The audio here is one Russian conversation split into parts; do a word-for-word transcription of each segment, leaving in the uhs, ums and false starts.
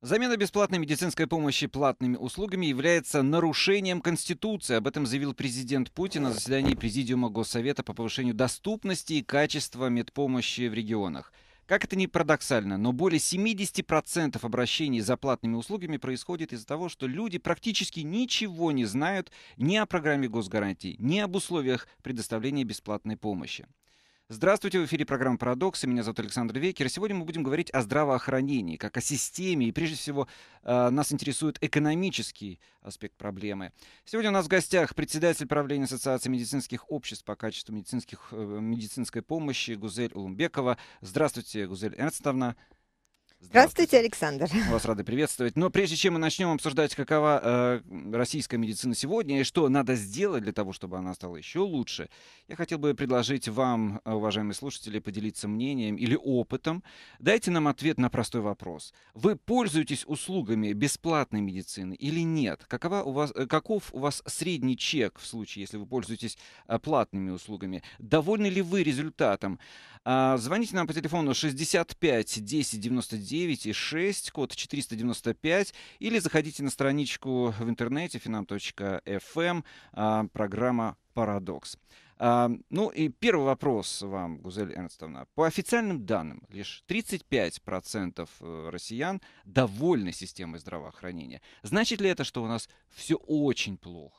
Замена бесплатной медицинской помощи платными услугами является нарушением Конституции. Об этом заявил президент Путин на заседании Президиума Госсовета по повышению доступности и качества медпомощи в регионах. Как это ни парадоксально, но более семьдесят процентов обращений за платными услугами происходит из-за того, что люди практически ничего не знают ни о программе госгарантий, ни об условиях предоставления бесплатной помощи. Здравствуйте, в эфире программа «Парадокс». Меня зовут Александр Векер. Сегодня мы будем говорить о здравоохранении, как о системе. И прежде всего э, нас интересует экономический аспект проблемы. Сегодня у нас в гостях председатель правления Ассоциации медицинских обществ по качеству медицинских, э, медицинской помощи Гузель Улумбекова. Здравствуйте, Гузель Эрнстовна. Здравствуйте, Александр. Мы вас рады приветствовать. Но прежде чем мы начнем обсуждать, какова э, российская медицина сегодня и что надо сделать для того, чтобы она стала еще лучше, я хотел бы предложить вам, уважаемые слушатели, поделиться мнением или опытом. Дайте нам ответ на простой вопрос. Вы пользуетесь услугами бесплатной медицины или нет? Какова у вас, каков у вас средний чек в случае, если вы пользуетесь э, платными услугами? Довольны ли вы результатом? А, звоните нам по телефону шестьдесят пять десять девяносто девять и шесть, код четыреста девяносто пять, или заходите на страничку в интернете финам точка эф эм, а, программа «Парадокс». А, ну и первый вопрос вам, Гузель Эрнстовна. По официальным данным, лишь тридцать пять процентов россиян довольны системой здравоохранения. Значит ли это, что у нас все очень плохо?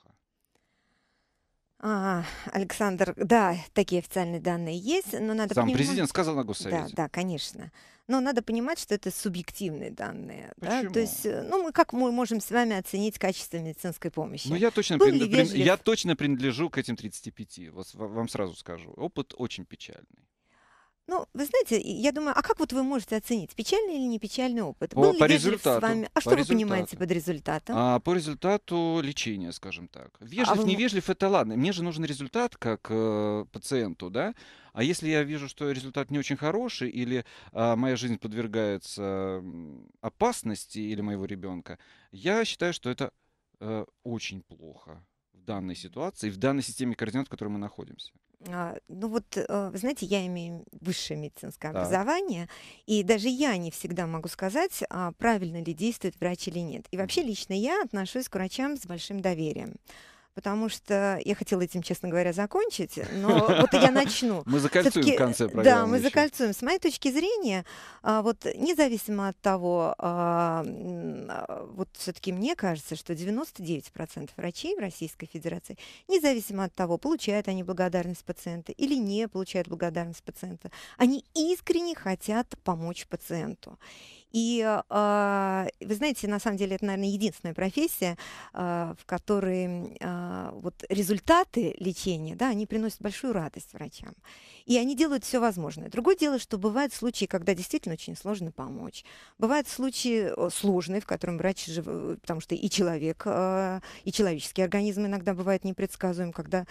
А, Александр, да, такие официальные данные есть, но надо Сам понимать... президент сказал на Госсовете. Да, да, конечно. Но надо понимать, что это субъективные данные. Да? Почему? То есть, ну, мы как мы можем с вами оценить качество медицинской помощи? Ну, я точно, Был прин- ли прин- вежлив? я точно принадлежу к этим тридцати пяти. Вот в- вам сразу скажу. Опыт очень печальный. Ну, вы знаете, и я думаю, а как вот вы можете оценить, печальный или не печальный опыт? По, Был ли по вежлив с результату. вами? А по что вы результату. понимаете под результатом? А, по результату лечения, скажем так. Вежлив, вы м- невежлив, это ладно. Мне же нужен результат как э, пациенту, да? А если я вижу, что результат не очень хороший, или а, моя жизнь подвергается м, опасности, или моего ребенка, я считаю, что это э, очень плохо в данной ситуации, в данной системе координат, в которой мы находимся. А, Ну вот, э, вы знаете, я имею высшее медицинское Так. образование, и даже я не всегда могу сказать, а, правильно ли действует врач или нет. И вообще лично я отношусь к врачам с большим доверием. Потому что я хотела этим, честно говоря, закончить, но вот я начну. Мы закольцуем в Всё-таки, конце да, программы мы еще. закольцуем. С моей точки зрения, а, вот независимо от того, а, м, а, вот все-таки мне кажется, что девяносто девять процентов врачей в Российской Федерации, независимо от того, получают они благодарность пациента или не получают благодарность пациента, они искренне хотят помочь пациенту. И а, вы знаете, на самом деле это, наверное, единственная профессия, а, в которой а, вот результаты лечения, да, они приносят большую радость врачам. И они делают все возможное. Другое дело, что бывают случаи, когда действительно очень сложно помочь. Бывают случаи о, сложные, в котором врач, жив... потому что и человек, а, и человеческий организм иногда бывает непредсказуем, когда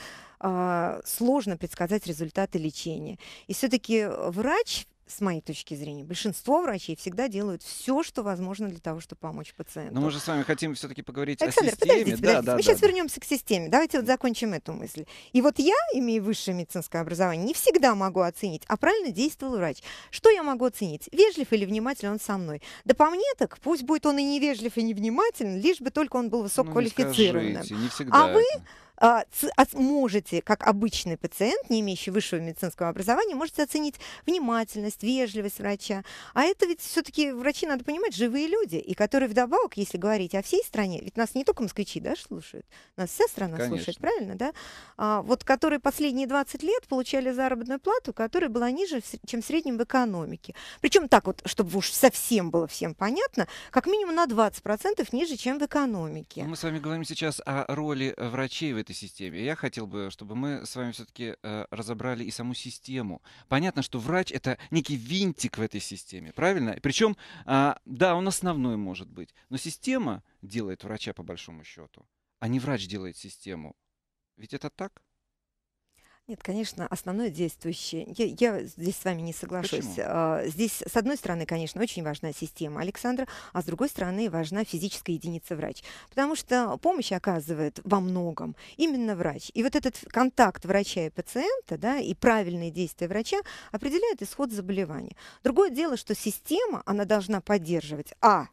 а, сложно предсказать результаты лечения. И все-таки врач, с моей точки зрения, большинство врачей всегда делают все, что возможно для того, чтобы помочь пациенту. Но мы же с вами хотим все-таки поговорить Александр, о системе. подождите, Да, подождите. да, Мы да, сейчас да. вернемся к системе. Давайте вот закончим эту мысль. И вот я, имея высшее медицинское образование, не всегда могу оценить, а правильно действовал врач. Что я могу оценить? Вежлив или внимательный он со мной? Да по мне так, пусть будет он и невежлив, и невнимателен, лишь бы только он был Ну, не высококвалифицированным. скажите, не всегда А вы это. а, ц- оц- можете, как обычный пациент, не имеющий высшего медицинского образования, можете оценить внимательность, вежливость врача. А это ведь все-таки врачи, надо понимать, живые люди, и которые вдобавок, если говорить о всей стране, ведь нас не только москвичи, да, слушают, нас вся страна слушает, Конечно. правильно, да? А, вот которые последние двадцать лет получали заработную плату, которая была ниже, в с- чем в среднем в экономике. Причем так вот, чтобы уж совсем было всем понятно, как минимум на двадцать процентов ниже, чем в экономике. Но мы с вами говорим сейчас о роли э, врачей в этой системе. Я хотел бы, чтобы мы с вами все-таки э, разобрали и саму систему. Понятно, что врач — это некий винтик в этой системе, правильно? Причем, а, да, он основной может быть, но система делает врача по большому счету, а не врач делает систему. Ведь это так? Нет, конечно, основное действующее. Я, я здесь с вами не соглашусь. Почему? А, Здесь, с одной стороны, конечно, очень важна система Александра, а с другой стороны, важна физическая единица врач. Потому что помощь оказывает во многом именно врач. И вот этот контакт врача и пациента, да, и правильные действия врача определяют исход заболевания. Другое дело, что система, она должна поддерживать, а,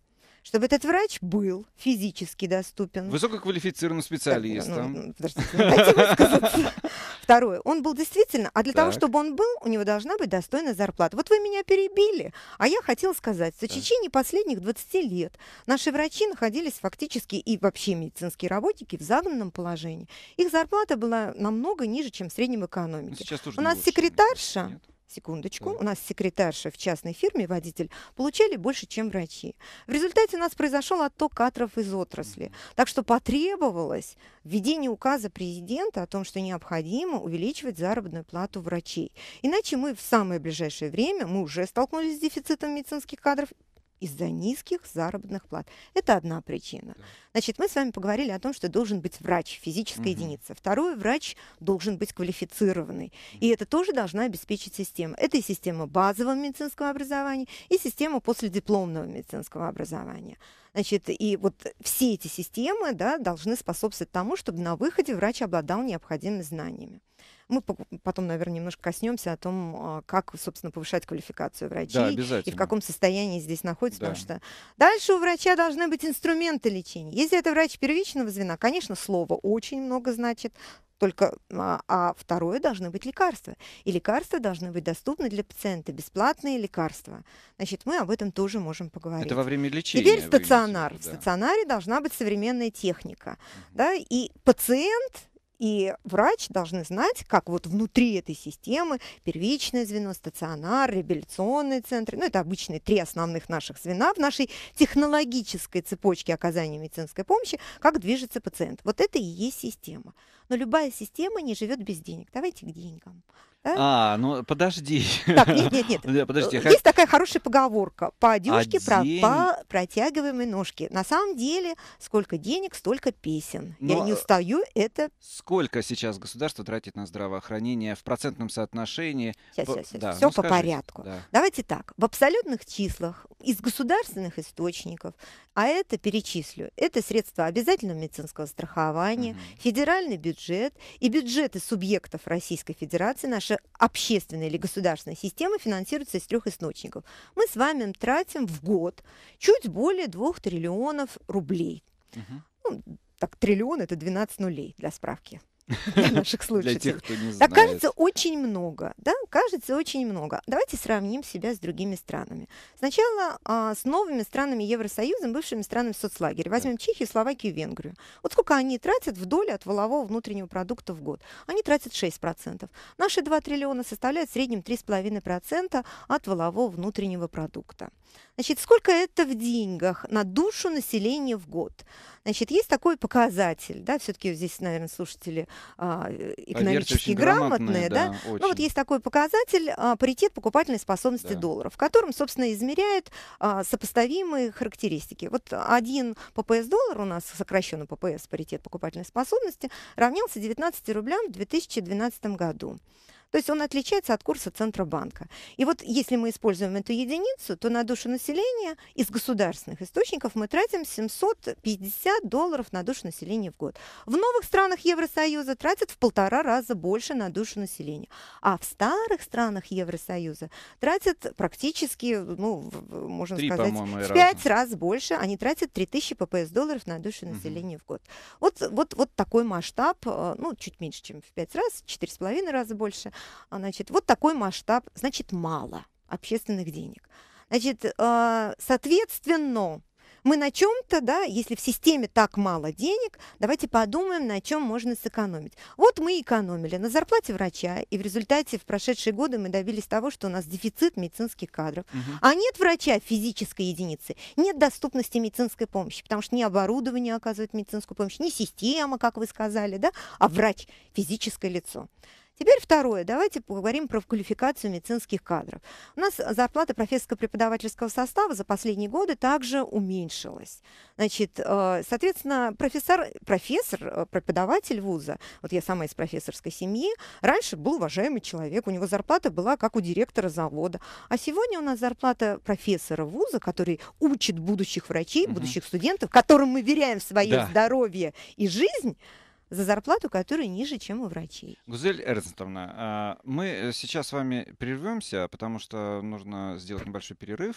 чтобы этот врач был физически доступен. Высококвалифицированным Так, ну, специалистом. ну, подождите, ну, дайте высказаться. Второе. Он был действительно, а для того, Так, чтобы он был, у него должна быть достойная зарплата. Вот вы меня перебили, а я хотела сказать, что в так. течение последних двадцати лет наши врачи находились фактически, и вообще медицинские работники, в загнанном положении. Их зарплата была намного ниже, чем в среднем Ну, экономике. сейчас тоже У не нас лучше, мне кажется, секретарша, нет? секундочку, Так. у нас секретарша в частной фирме, водитель, получали больше, чем врачи. В результате у нас произошел отток кадров из отрасли. Мгм. Так что потребовалось введение указа президента о том, что необходимо увеличивать заработную плату врачей. Иначе мы в самое ближайшее время, мы уже столкнулись с дефицитом медицинских кадров из-за низких заработных плат. Это одна причина. Да. Значит, мы с вами поговорили о том, что должен быть врач, физическая Мгм. единица. Второй, врач должен быть квалифицированный. И это тоже должна обеспечить система. Это и система базового медицинского образования, и система последипломного медицинского образования. Значит, и вот все эти системы, да, должны способствовать тому, чтобы на выходе врач обладал необходимыми знаниями. Мы по- потом, наверное, немножко коснемся о том, а, как, собственно, повышать квалификацию Да, врачей и в обязательно. каком состоянии здесь находится, потому Да. что дальше у врача должны быть инструменты лечения. Если это врач первичного звена, конечно, слово очень много значит, только, а, а второе должны быть лекарства. И лекарства должны быть доступны для пациента, бесплатные лекарства. Значит, мы об этом тоже можем поговорить. Это во время лечения Теперь вы имеете в стационар. виду, В да. стационаре должна быть современная техника. Мгм. Да, и пациент и врач должны знать, как вот внутри этой системы первичное звено, стационар, реабилитационные центры, ну, это обычные три основных наших звена в нашей технологической цепочке оказания медицинской помощи, как движется пациент. Вот это и есть система. Но любая система не живет без денег. Давайте к деньгам. Да? А, ну подожди. Так, нет, нет, нет. Да, подожди, Э, я Есть такая хорошая поговорка: по А одежке про- день... по протягиваемой ножке. На самом деле, сколько денег, столько песен. Я Но не э, устаю это. сколько сейчас государство тратит на здравоохранение в процентном соотношении? Сейчас, По- сейчас, сейчас. Да, Все ну по скажите, порядку. да. Давайте так. В абсолютных числах из государственных источников, а это перечислю, это средства обязательного медицинского страхования, Мгм. федеральный бюджет и бюджеты субъектов Российской Федерации, наша общественная или государственная система финансируется из трех источников. Мы с вами тратим в год чуть более двух триллионов рублей. Мгм. Ну, так, триллион – это двенадцать нулей, для справки, для наших Для слушателей. тех, кто не Так кажется знает. очень много, да, кажется очень много. Давайте сравним себя с другими странами. Сначала а, с новыми странами Евросоюза, бывшими странами соцлагеря. Так. Возьмем Чехию, Словакию, Венгрию. Вот сколько они тратят в доле от валового внутреннего продукта в год? Они тратят шесть процентов. Наши два триллиона составляют в среднем три с половиной процента от валового внутреннего продукта. Значит, сколько это в деньгах на душу населения в год? Значит, есть такой показатель, да, все-таки здесь, наверное, слушатели а, Поверьте, экономически очень грамотные, грамотные, да. да, Ну вот очень. есть такой показатель а, паритет покупательной способности Да. доллара, в котором, собственно, измеряют а, сопоставимые характеристики. Вот один ППС доллар у нас, сокращенно ППС, паритет покупательной способности, равнялся девятнадцати рублям в две тысячи двенадцатом году. То есть он отличается от курса Центробанка. И вот если мы используем эту единицу, то на душу населения из государственных источников мы тратим семьсот пятьдесят долларов на душу населения в год. В новых странах Евросоюза тратят в полтора раза больше на душу населения. А в старых странах Евросоюза тратят практически, ну, в- в- можно Три, сказать, по-моему, и в раза. пять раз больше. Они тратят три тысячи ППС долларов на душу Мгм. населения в год. Вот, вот, вот такой масштаб, э, ну, чуть меньше, чем в пять раз, четыре с половиной раза больше. А, Значит, вот такой масштаб, значит, мало общественных денег. Значит, э, соответственно, мы на чем-то, да, если в системе так мало денег, давайте подумаем, на чем можно сэкономить. Вот мы экономили на зарплате врача, и в результате в прошедшие годы мы добились того, что у нас дефицит медицинских кадров. Мгм. А нет врача физической единицы, нет доступности медицинской помощи, потому что ни оборудование оказывает медицинскую помощь, ни система, как вы сказали, да, а врач физическое лицо. Теперь второе. Давайте поговорим про квалификацию медицинских кадров. У нас зарплата профессорско-преподавательского состава за последние годы также уменьшилась. Значит, э, соответственно, профессор, профессор, э, преподаватель вуза, вот я сама из профессорской семьи, раньше был уважаемый человек, у него зарплата была как у директора завода. А сегодня у нас зарплата профессора вуза, который учит будущих врачей, Мгм. будущих студентов, которым мы веряем свое Да. здоровье и жизнь, за зарплату, которая ниже, чем у врачей. Гузель Эрнстовна, а, мы э, сейчас с вами прервемся, потому что нужно сделать небольшой перерыв.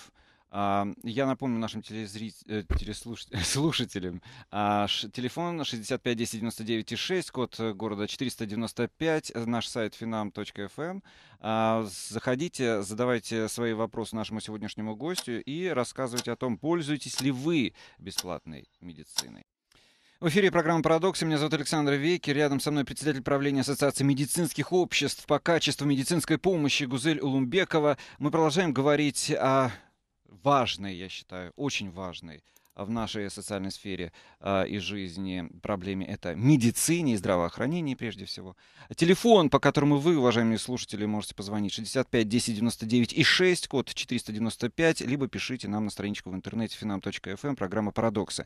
А, Я напомню нашим телезрит- э, телеслуш- слушателям, а, ш- телефон шестьдесят пять десять девяносто девять шесть, код э, города четыреста девяносто пять, э, наш сайт финам точка эф эм. А, Заходите, задавайте свои вопросы нашему сегодняшнему гостю и рассказывайте о том, пользуетесь ли вы бесплатной медициной. В эфире программа «Парадоксы». Меня зовут Александр Вейкер. Рядом со мной председатель правления Ассоциации медицинских обществ по качеству медицинской помощи Гузель Улумбекова. Мы продолжаем говорить о важной, я считаю, очень важной в нашей социальной сфере э, и жизни проблеме. Это медицине и здравоохранении прежде всего. Телефон, по которому вы, уважаемые слушатели, можете позвонить, шестьдесят пять десять девяносто девять и шесть, код четыреста девяносто пять, либо пишите нам на страничку в интернете финам точка эф эм, программа «Парадоксы».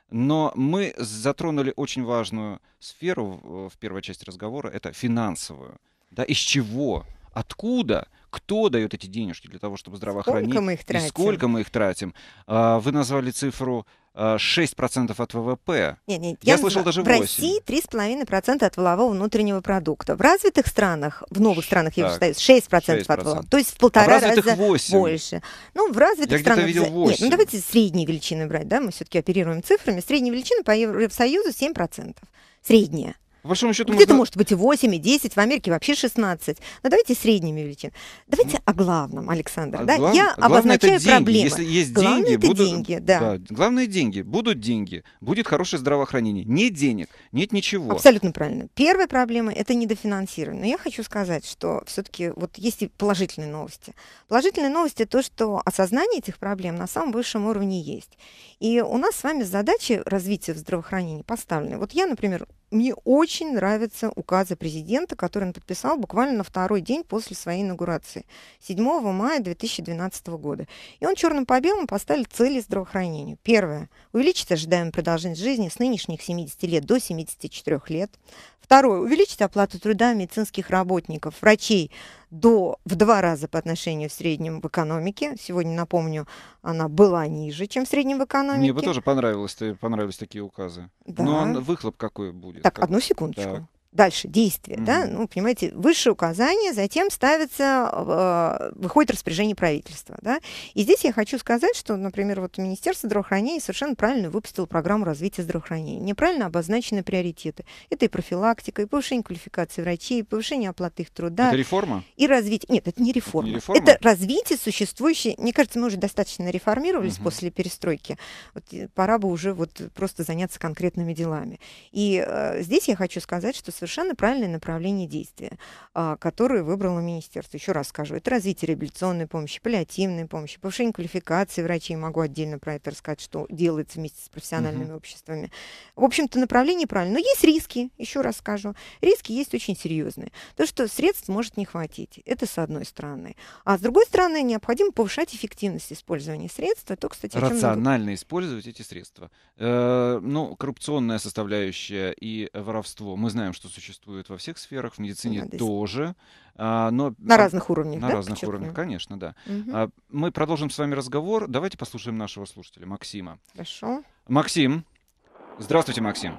Но мы затронули очень важную сферу в, в первой части разговора, это финансовую. Да, из чего, откуда, кто дает эти денежки для того, чтобы здравоохранить, Сколько мы их и тратим? сколько мы их тратим. А, Вы назвали цифру а, шесть процентов от вэ вэ пэ. Нет, нет, Я я слышал назва- даже в восемь. России три с половиной процента от валового внутреннего продукта. В развитых странах, в новых странах Так, Евросоюза, шесть процентов от шесть валового. процентов. То есть в А в полтора развитых раза восемь. больше. Ну, в развитых Я где-то странах... видел за- Нет, восемь. ну давайте средние величины брать, да, мы все-таки оперируем цифрами. Средняя величина по Евросоюзу семь процентов. Средняя. По большому счету Где-то можно... может быть и восемь, и десять, в Америке вообще шестнадцать. Но давайте средними величинами. Давайте о главном, Александр. А Да? глав- Я Главное это обозначаю деньги. проблемы. Если есть Главное деньги, это будут... деньги, да. Главное деньги. Будут деньги, будет хорошее здравоохранение. Нет денег, нет ничего. Абсолютно правильно. Первая проблема — это недофинансирование. Но я хочу сказать, что все-таки вот есть и положительные новости. Положительные новости — то, что осознание этих проблем на самом высшем уровне есть. И у нас с вами задачи развития в здравоохранении поставлены. Вот я, например, мне очень нравятся указы президента, который он подписал буквально на второй день после своей инаугурации, седьмого мая две тысячи двенадцатого года. И он черным по белому поставил цели здравоохранению. Первое — увеличить ожидаемую продолжительность жизни с нынешних семидесяти лет до семидесяти четырёх лет. Второе — увеличить оплату труда медицинских работников, врачей до, в два раза по отношению в среднем в экономике. Сегодня, напомню, она была ниже, чем в среднем в экономике. Мне бы тоже понравилось, понравились такие указы. Да. Но выхлоп какой будет? Так, Как... одну секундочку. Так. Дальше действие, Мгм. да, ну, понимаете, высшее указание, затем ставится, э, выходит распоряжение правительства, да, и здесь я хочу сказать, что, например, вот Министерство здравоохранения совершенно правильно выпустило программу развития здравоохранения, неправильно обозначены приоритеты, это и профилактика, и повышение квалификации врачей, и повышение оплаты их труда, Это реформа? и развитие, нет, это не реформа, Это не реформа? это развитие существующей, мне кажется, мы уже достаточно реформировались Мгм. после перестройки, вот, э, пора бы уже вот просто заняться конкретными делами, и э, здесь я хочу сказать, что совершенно правильное направление действия, а, которое выбрало министерство. Еще раз скажу, это развитие реабилитационной помощи, паллиативной помощи, повышение квалификации врачей. Могу отдельно про это рассказать, что делается вместе с профессиональными Мгм. обществами. В общем-то, направление правильное. Но есть риски, еще раз скажу. Риски есть очень серьезные. То, что средств может не хватить. Это с одной стороны. А с другой стороны, необходимо повышать эффективность использования средств. Это, кстати, о чем много- Рационально использовать эти средства. Э, ну, коррупционная составляющая и воровство. Мы знаем, что существует во всех сферах, в медицине Надо с- тоже. а, но На а, разных уровнях, на да, разных подчеркну? уровнях, конечно, да. Мгм. А, мы продолжим с вами разговор. Давайте послушаем нашего слушателя Максима. Хорошо. Максим. Здравствуйте, Максим.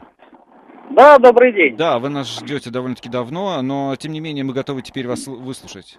Да, добрый день. Да, вы нас ждете довольно-таки давно, но тем не менее мы готовы теперь вас сл- выслушать.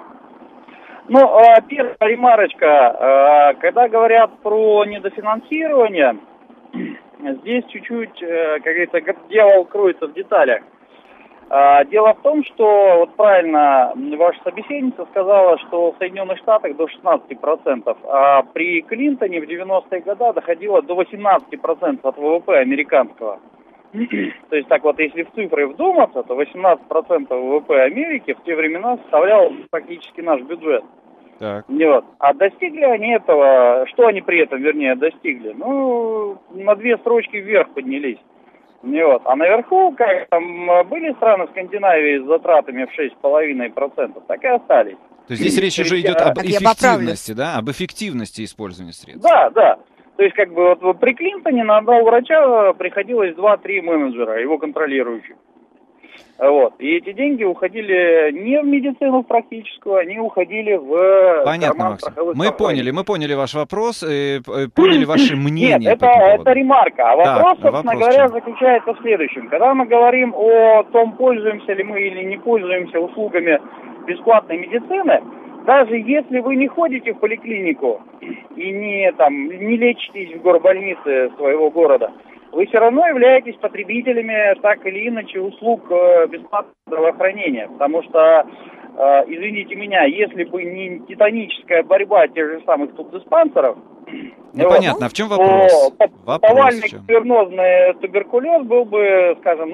Ну, э, первая ремарочка. Э, Когда говорят про недофинансирование, здесь чуть-чуть, э, как говорится, г- дьявол кроется в деталях. Э, Дело в том, что, вот правильно ваша собеседница сказала, что в Соединенных Штатах до шестнадцати процентов, а при Клинтоне в девяностые годы доходило до восемнадцати процентов от вэ вэ пэ американского. То есть так вот, если в цифры вдуматься, то восемнадцать процентов вэ вэ пэ Америки в те времена составлял практически наш бюджет. Так. Вот. А достигли они этого, что они при этом, вернее, достигли? Ну, на две строчки вверх поднялись. Вот. А наверху, как там были страны Скандинавии с затратами в шесть с половиной процентов, так и остались. То есть здесь речь То уже есть, идет а- об Так я поправлюсь. эффективности, да, об эффективности использования средств. Да, да. То есть, как бы, вот при Клинтоне на одного врача приходилось два-три менеджера, его контролирующих. Вот. И эти деньги уходили не в медицину практическую, они уходили в Понятно, карман Максим. страховых Мы компаний. поняли, мы поняли ваш вопрос, э, п- э, поняли ваше мнение. Нет, по это, этому это поводу. ремарка. А Да, вопрос, собственно вопрос говоря, в чем? заключается в следующем. Когда мы говорим о том, пользуемся ли мы или не пользуемся услугами бесплатной медицины, даже если вы не ходите в поликлинику и не, там, не лечитесь в горбольнице своего города, вы все равно являетесь потребителями так или иначе услуг бесплатного здравоохранения. Потому что, извините меня, если бы не титаническая борьба тех же самых тубдиспансеров, ну, вот, понятно, а в чем вопрос? То вопрос повальный кавернозный туберкулез был бы, скажем,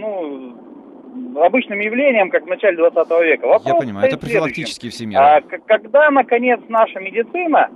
ну, обычным явлением, как в начале двадцатого века. Вопрос Я понимаю, это профилактические все меры. А, когда, наконец, наша медицина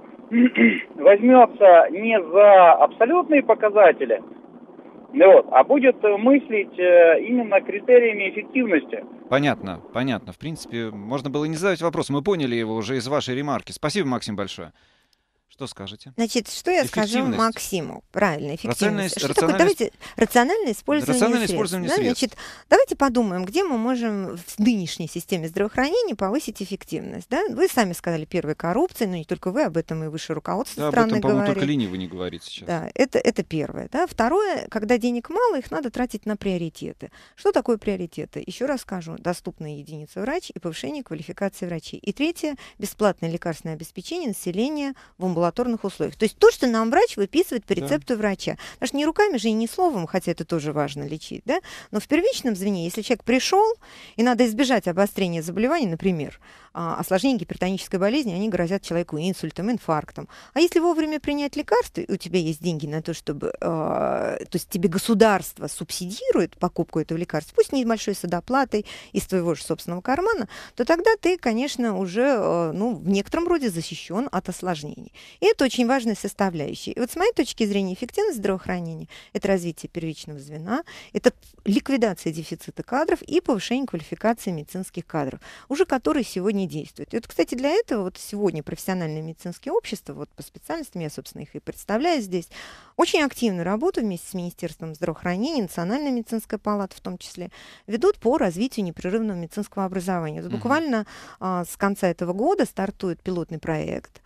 возьмется не за абсолютные показатели, вот, а будет мыслить именно критериями эффективности. Понятно, понятно. В принципе, можно было не задавать вопрос. Мы поняли его уже из вашей ремарки. Спасибо, Максим, большое. Что скажете? Значит, что я скажу Максиму? Правильно, эффективность. Что такое? Давайте рациональное использование рациональное средств. Использование да? средств. Значит, давайте подумаем, где мы можем в нынешней системе здравоохранения повысить эффективность. Да? Вы сами сказали, первая коррупция, но не только вы, об этом и высшее руководство да, страны об этом, по-моему, говорит. только ленивый не говорит сейчас. Да, это, это первое. Да? Второе, когда денег мало, их надо тратить на приоритеты. Что такое приоритеты? Еще раз скажу, доступная единица врач и повышение квалификации врачей. И третье, бесплатное лекарственное обеспечение населения в амбулаторных условиях. То есть то, что нам врач выписывает по рецепту да. врача. Потому что не руками же и не словом, хотя это тоже важно лечить, да? Но в первичном звене, если человек пришел, и надо избежать обострения заболеваний, например, осложнения гипертонической болезни, они грозят человеку инсультом, инфарктом. А если вовремя принять лекарства, и у тебя есть деньги на то, чтобы... Э, то есть тебе государство субсидирует покупку этого лекарства, пусть небольшой с доплатой из твоего же собственного кармана, то тогда ты, конечно, уже э, ну, в некотором роде защищен от осложнений. И это очень важная составляющая. И вот с моей точки зрения эффективность здравоохранения – это развитие первичного звена, это ликвидация дефицита кадров и повышение квалификации медицинских кадров, уже которые сегодня действует. И вот, кстати, для этого вот сегодня профессиональные медицинские общества, вот по специальностям, я, собственно, их и представляю здесь, очень активную работу вместе с Министерством здравоохранения, Национальной медицинской палатой в том числе, ведут по развитию непрерывного медицинского образования. Вот буквально а, с конца этого года стартует пилотный проект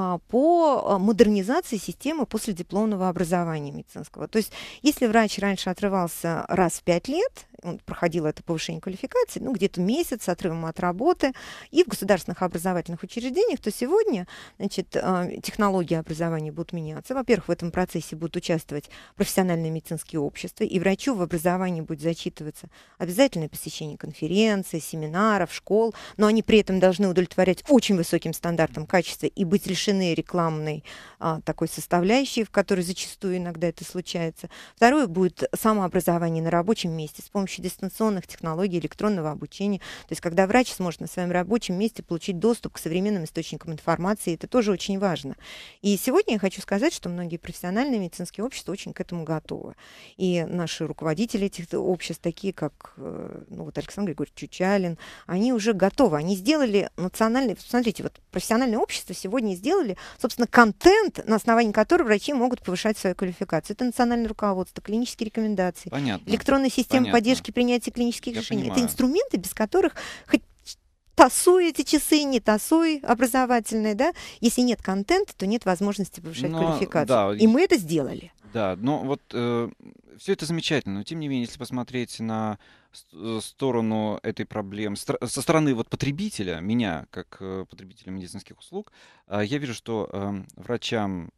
по модернизации системы последипломного образования медицинского. То есть, если врач раньше отрывался раз в пять лет, он проходил это повышение квалификации, ну, где-то месяц с отрывом от работы и в государственных образовательных учреждениях, то сегодня, значит, технологии образования будут меняться. Во-первых, в этом процессе будут участвовать профессиональные медицинские общества, и врачу в образовании будет зачитываться обязательное посещение конференций, семинаров, школ, но они при этом должны удовлетворять очень высоким стандартам качества и быть лишены рекламной а, такой составляющей, в которой зачастую иногда это случается. Второе будет самообразование на рабочем месте с помощью дистанционных технологий электронного обучения. То есть, когда врач сможет на своем рабочем месте получить доступ к современным источникам информации, это тоже очень важно. И сегодня я хочу сказать, что многие профессиональные медицинские общества очень к этому готовы. И наши руководители этих обществ, такие как ну, вот Александр Григорьевич Чучалин, они уже готовы. Они сделали национальный... Смотрите, вот профессиональное общество сегодня сделали, собственно, контент, на основании которого врачи могут повышать свою квалификацию. Это национальное руководство, клинические рекомендации, Понятно. электронная система Понятно. поддержки принятия клинических Я решений. понимаю. Это инструменты, без которых хоть тасуй эти часы, не тасуй образовательные, да? Если нет контента, то нет возможности повышать Но, квалификацию. да, И мы это сделали. Да, но вот э, все это замечательно, но тем не менее, если посмотреть на с- сторону этой проблемы, стр- со стороны вот потребителя, меня как э, потребителя медицинских услуг, э, я вижу, что э, врачам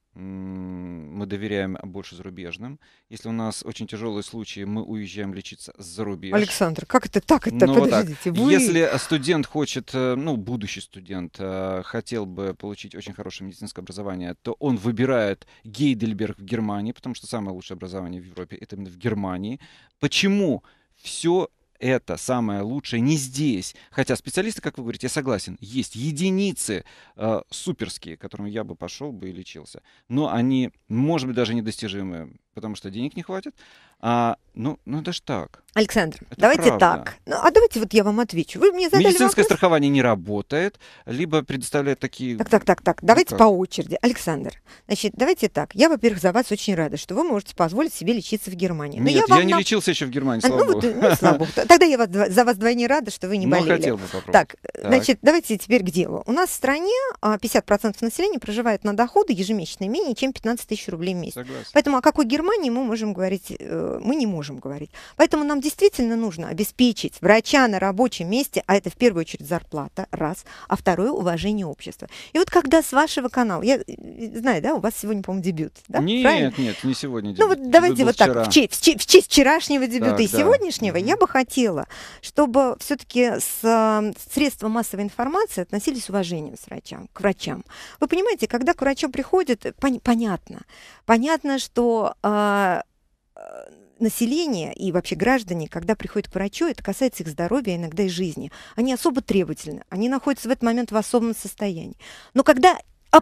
м, мы доверяем больше зарубежным. Если у нас очень тяжелые случаи, мы уезжаем лечиться за рубеж. Александр, как это так? Это Ну, вот так. подождите, вы... Если студент хочет, э, ну, будущий студент, э, хотел бы получить очень хорошее медицинское образование, то он выбирает Гейдельберг в Германии, потому что самое лучшее образование в Европе это именно в Германии. Почему все это самое лучшее не здесь? Хотя специалисты, как вы говорите, я согласен, есть единицы э, суперские, к которым я бы пошел бы и лечился. Но они, может быть, даже недостижимы, потому что денег не хватит. А, ну, ну это ж так. Александр, Это давайте правда. так. Ну, а давайте вот я вам отвечу. Вы мне задали Медицинское вопрос. страхование не работает, либо предоставляет такие... Так, так, так, так. Давайте как? по очереди. Александр, значит, давайте так. Я, во-первых, за вас очень рада, что вы можете позволить себе лечиться в Германии. Но Нет, я, я, вам не на- лечился еще в Германии, А, слава ну, богу. вот, ну, слава богу. Тогда я вас дво- за вас вдвойне рада, что вы не Но болели. хотел бы попробовать. Так, значит, давайте теперь к делу. У нас в стране а, пятьдесят процентов населения проживает на доходы ежемесячные менее чем пятнадцать тысяч рублей в месяц. Согласен. Поэтому о какой Германии Германии мы можем говорить, э, мы не можем говорить. Поэтому нам действительно нужно обеспечить врача на рабочем месте, а это в первую очередь зарплата, раз, а второе уважение общества. И вот когда с вашего канала, я знаю, да, у вас сегодня, по-моему, дебют, да? Нет, Правильно? нет, не сегодня дебют. Ну вот давайте Дебют вот был так, вчера. в честь, в честь- в честь вчерашнего дебюта Так, и да. сегодняшнего, Мгм. я бы хотела, чтобы все-таки с э, средства массовой информации относились с уважением с врачам, к врачам. Вы понимаете, когда к врачу приходят, пон- понятно, понятно, что э, э, население и вообще граждане, когда приходят к врачу, это касается их здоровья, иногда и жизни. Они особо требовательны, они находятся в этот момент в особом состоянии. Но когда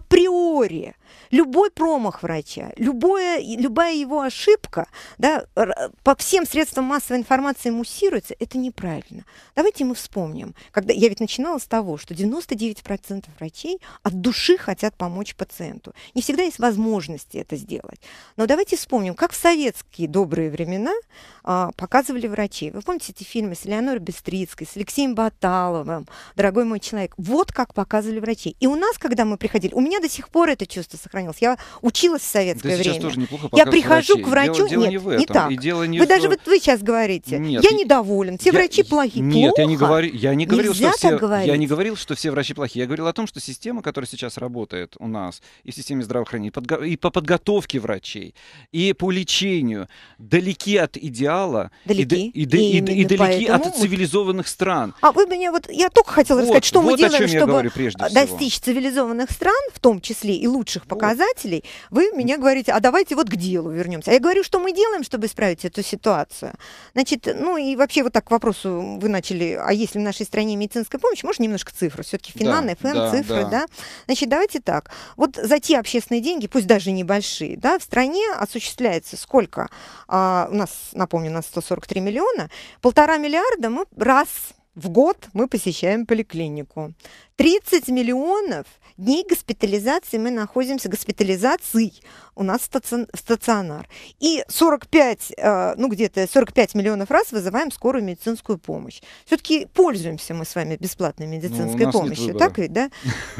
априори любой промах врача, любое, любая его ошибка, да, р- по всем средствам массовой информации муссируется, это неправильно. Давайте мы вспомним, когда я ведь начинала с того, что девяносто девять процентов врачей от души хотят помочь пациенту. Не всегда есть возможности это сделать. Но давайте вспомним, как в советские добрые времена а, показывали врачей. Вы помните эти фильмы с Элеонорой Бестрицкой, с Алексеем Баталовым, «Дорогой мой человек»? Вот как показывали врачей. И у нас, когда мы приходили, у меня до сих пор это чувство сохранилось. Я училась в Да советское сейчас время. тоже неплохо Я показывают прихожу врачей. к врачу, Дело, дело нет, не в не этом. так. И дело не Вы в... даже вот вы сейчас говорите, Нет, я и- недоволен, все Я- врачи плохие. Нет, Плохо? я не говорю, я не говорил, Нельзя что все, так говорить. я не говорил, что все врачи плохие. Я говорил о том, что система, которая сейчас работает у нас и в системе здравоохранения, и подго- и по подготовке врачей, и по лечению, далеки от идеала, и Далеки. да- и, да- и да- и Именно далеки от поэтому мы- цивилизованных стран. А вы меня вот, я только хотела Вот, рассказать, что мы вот о делаем, чем я чтобы говорю прежде всего. достичь цивилизованных стран, в том числе и лучших Вот. показателей. Вы меня говорите, а давайте вот к делу вернемся. А я говорю, что мы делаем, чтобы исправить эту ситуацию. Значит, ну и вообще вот так к вопросу вы начали, а есть ли в нашей стране медицинская помощь? Можно немножко цифр? Все-таки Финан, Да, эф эм, да, цифры, да. да? Значит, давайте так. Вот за те общественные деньги, пусть даже небольшие, да, в стране осуществляется сколько? А, у нас, напомню, у нас сто сорок три миллиона. Полтора миллиарда мы раз в год мы посещаем поликлинику. тридцать миллионов дней госпитализации мы находимся, госпитализацией у нас стаци- стационар. И сорок пять, э, ну где-то сорок пять миллионов раз вызываем скорую медицинскую помощь. Все-таки пользуемся мы с вами бесплатной медицинской нас нет помощью, выбора. так ведь, да?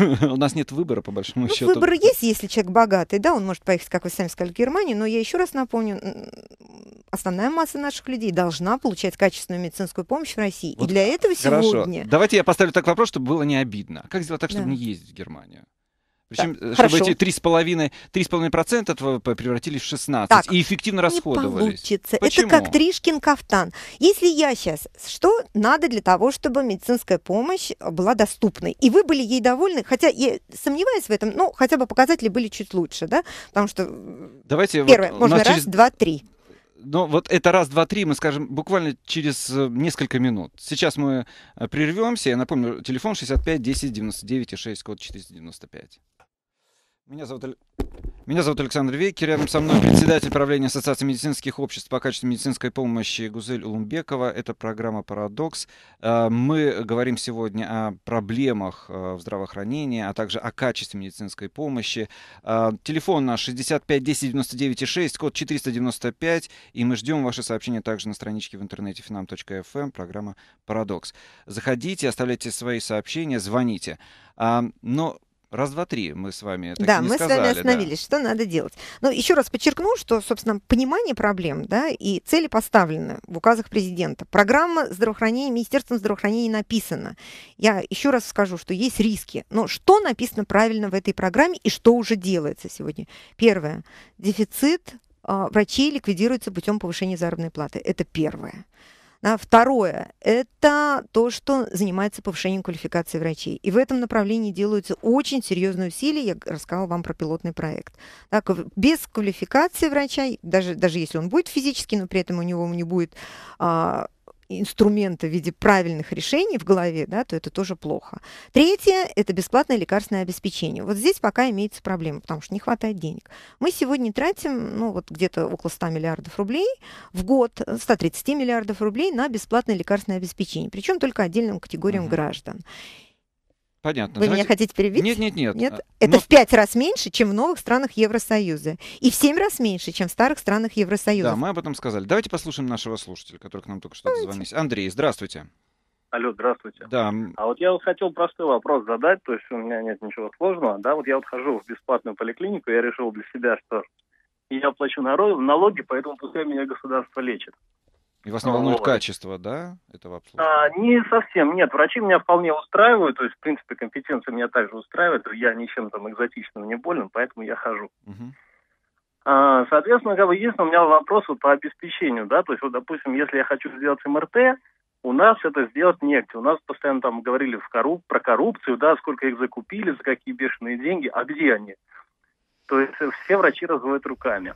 У нас нет выбора, по большому Ну, счету. выбор есть, если человек богатый, да, он может поехать, как вы сами сказали, в Германию, но я еще раз напомню, м, основная масса наших людей должна получать качественную медицинскую помощь в России. Вот И для этого Хорошо. сегодня... Давайте я поставлю так вопрос, чтобы было не обидно. Как сделать так, чтобы Да. не ездить в Германию? Причем, Так, чтобы хорошо. эти три с половиной процента превратились в шестнадцать Так, и эффективно Не расходовались. получится. Почему? Это как Тришкин кафтан. Если я сейчас... Что надо для того, чтобы медицинская помощь была доступной? И вы были ей довольны, хотя я сомневаюсь в этом, но хотя бы показатели были чуть лучше, да? Потому что м, Давайте вот первое, у можно нас раз, через... два, три. Ну, вот это раз, два, три, мы скажем буквально через э, несколько минут. Сейчас мы э, прервемся. Я напомню, телефон шестьдесят пять десять девяносто девять и шесть, код четыреста девяносто пять. Меня зовут, Аль- Меня зовут Александр Вейкер. Рядом со мной председатель правления Ассоциации медицинских обществ по качеству медицинской помощи Гузель Улумбекова. Это программа «Парадокс». Э, Мы говорим сегодня о проблемах э, в здравоохранении, а также о качестве медицинской помощи. Э, Телефон наш шестьдесят пять десять девяносто девять и шесть, код четыреста девяносто пять. И мы ждем ваши сообщения также на страничке в интернете финам точка эф эм, программа «Парадокс». Заходите, оставляйте свои сообщения, звоните. А, Но раз, два, три мы с вами так Да, и не мы сказали. с вами да. остановились. Что надо делать? Но еще раз подчеркну, что, собственно, понимание проблем, да, и цели поставлены в указах президента. Программа здравоохранения, Министерством здравоохранения написана. Я еще раз скажу, что есть риски. Но что написано правильно в этой программе и что уже делается сегодня? Первое. Дефицит а, врачей ликвидируется путем повышения заработной платы. Это первое. А второе – это то, что занимается повышением квалификации врачей. И в этом направлении делаются очень серьезные усилия. Я рассказала вам про пилотный проект. Так, без квалификации врача, даже, даже если он будет физически, но при этом у него не будет а, инструмента в виде правильных решений в голове, да, то это тоже плохо. Третье – это бесплатное лекарственное обеспечение. Вот здесь пока имеется проблема, потому что не хватает денег. Мы сегодня тратим, ну, вот где-то около ста миллиардов рублей в год, сто тридцать миллиардов рублей на бесплатное лекарственное обеспечение, причем только отдельным категориям Мгм. граждан. Понятно. Вы меня Давайте- хотите перебить? Нет, нет, нет. Нет? А, Это ну, в пять раз меньше, чем в новых странах Евросоюза. И в семь раз меньше, чем в старых странах Евросоюза. Да, мы об этом сказали. Давайте послушаем нашего слушателя, который к нам только что дозвонился. Андрей, здравствуйте. Алло, здравствуйте. Да, м, А вот я вот хотел простой вопрос задать, то есть у меня нет ничего сложного, да, вот я вот хожу в бесплатную поликлинику, я решил для себя, что я плачу наро- налоги, поэтому пускай меня государство лечит. И вас не волнует Вот. качество, да, этого А, обслуживания? не совсем, нет, врачи меня вполне устраивают, то есть, в принципе, компетенция меня также устраивает, я ничем там экзотичным не болен, поэтому я хожу. Мгм. А, соответственно, как бы, единственное, у меня вопрос вот по обеспечению, да, то есть, вот, допустим, если я хочу сделать эм эр тэ, у нас это сделать негде, у нас постоянно там говорили в корруп- про коррупцию, да, сколько их закупили, за какие бешеные деньги, а где они? То есть, э, все врачи разводят руками.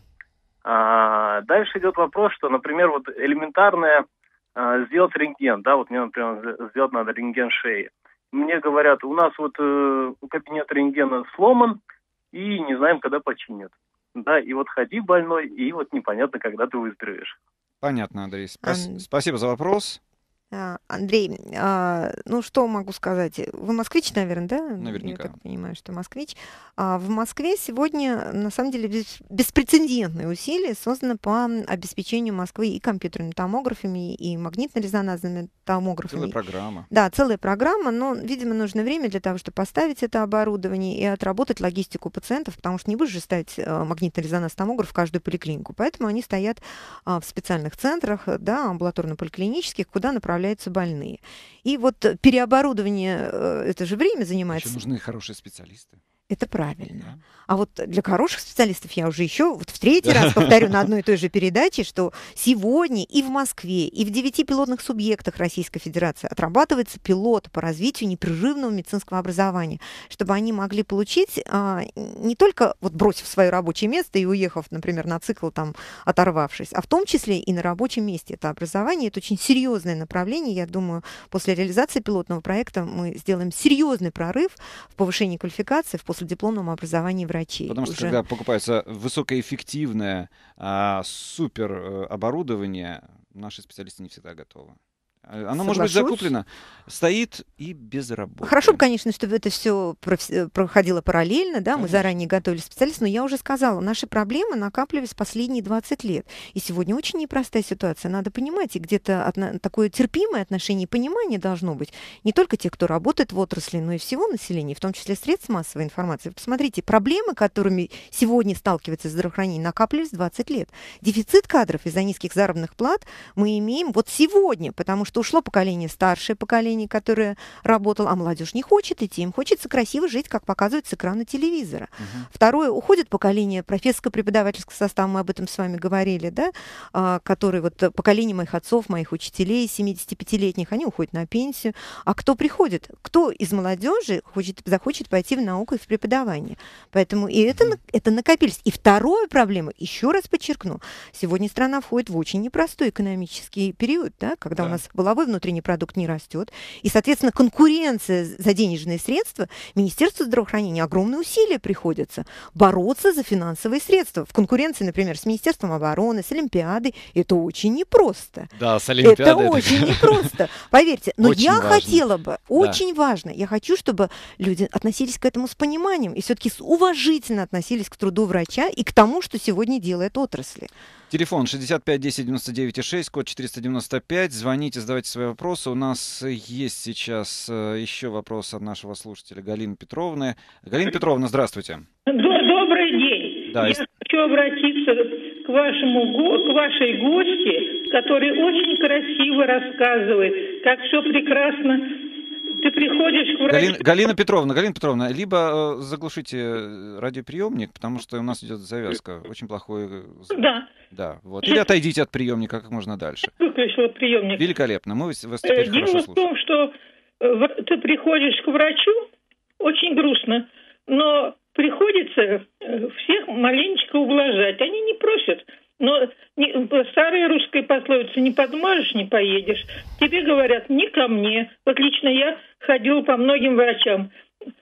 А, дальше идет вопрос, что, например, вот элементарное а, сделать рентген, да, вот мне, например, сделать надо рентген шеи. Мне говорят, у нас вот э, кабинет рентгена сломан, и не знаем, когда починят. Да, и вот ходи больной, и вот непонятно, когда ты выздоровеешь. Понятно, Андрей. Спас- Ан- Спасибо за вопрос. А, Андрей, а, ну что могу сказать? Вы москвич, наверное, да? Наверняка. Я так понимаю, что москвич. А в Москве сегодня, на самом деле, бес- беспрецедентные усилия созданы по обеспечению Москвы и компьютерными томографами, и магнитно-резонансными томографами. Целая программа. Да, целая программа, но, видимо, нужно время для того, чтобы поставить это оборудование и отработать логистику пациентов, потому что не будешь же ставить э, магнитно-резонансный томограф в каждую поликлинику. Поэтому они стоят а, в специальных центрах, э, да, амбулаторно-поликлинических, куда направляются больные. И вот э, переоборудование, э, это же время занимает. Еще нужны хорошие специалисты. Это правильно. Да. А вот для хороших специалистов я уже еще вот в третий раз повторю на одной и той же передаче, что сегодня и в Москве, и в девяти пилотных субъектах Российской Федерации отрабатывается пилот по развитию непрерывного медицинского образования, чтобы они могли получить а, не только вот бросив свое рабочее место и уехав, например, на цикл там оторвавшись, а в том числе и на рабочем месте это образование. Это очень серьезное направление. Я думаю, после реализации пилотного проекта мы сделаем серьезный прорыв в повышении квалификации в последипломном образовании врачей. Потому что Уже- когда покупается высокоэффективное а, супер э, оборудование, наши специалисты не всегда готовы. А, Оно может быть Соглашусь. закуплено, стоит и без работы. Хорошо бы, конечно, чтобы это все проходило параллельно, да, мы Конечно. заранее готовили специалистов, но я уже сказала, наши проблемы накапливались последние двадцать лет. И сегодня очень непростая ситуация, надо понимать, и где-то отно- такое терпимое отношение и понимание должно быть не только тех, кто работает в отрасли, но и всего населения, в том числе средств массовой информации. Вы посмотрите, проблемы, которыми сегодня сталкивается здравоохранение, накапливались двадцать лет. Дефицит кадров из-за низких заработных плат мы имеем вот сегодня, потому что ушло поколение, старшее поколение, которое работало, а молодежь не хочет идти, им хочется красиво жить, как показывают с экрана телевизора. Мгм. Второе, уходит поколение профессорско-преподавательского состава, мы об этом с вами говорили, да, а, которые вот э, поколение моих отцов, моих учителей, семидесятипятилетних, они уходят на пенсию. А кто приходит? Кто из молодежи хочет, захочет пойти в науку и в преподавание? Поэтому и это, на- это накопились. И вторая проблема, еще раз подчеркну, сегодня страна входит в очень непростой экономический период, да, когда Да. у нас валовой внутренний продукт не растет, и, соответственно, конкуренция за денежные средства, Министерству здравоохранения огромные усилия приходится бороться за финансовые средства. В конкуренции, например, с Министерством обороны, с Олимпиадой, это очень непросто. Да, с Это Олимпиадой. очень непросто. Поверьте, но Очень я важно. хотела бы, очень важно, я хочу, чтобы люди относились к этому с пониманием и все-таки уважительно относились к труду врача и к тому, что сегодня делает отрасли. Телефон шестьдесят пять десять девяносто девять и шесть, код четыреста девяносто пять. Звоните, задавайте свои вопросы. У нас есть сейчас э, еще вопрос от нашего слушателя Галины Петровны. Галина Петровна, здравствуйте. До- Добрый день. Да, Я и- хочу обратиться к вашему го- к вашей гости, который очень красиво рассказывает, как все прекрасно. Ты приходишь к врачу. Галина, Галина Петровна, Галина Петровна, либо э, заглушите э, радиоприемник, потому что у нас идет завязка. Очень плохой э, звук. Да, Да, вот. Или отойдите от приемника как можно дальше. выключила приемник. Великолепно. Мы вас вас Э, теперь хорошо Дело в слушаем. том, что э, в- ты приходишь к врачу, очень грустно, но приходится э, всех маленечко ублажать. Они не просят. Но не- по старой русской пословице «не подможешь, не поедешь». Тебе говорят «не ко мне». Вот лично я ходила по многим врачам.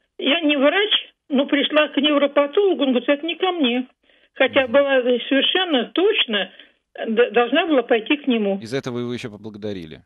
Я не врач, но пришла к невропатологу, он говорит, это не ко мне. Хотя была совершенно точно, д- должна была пойти к нему. Из-за этого вы его еще поблагодарили.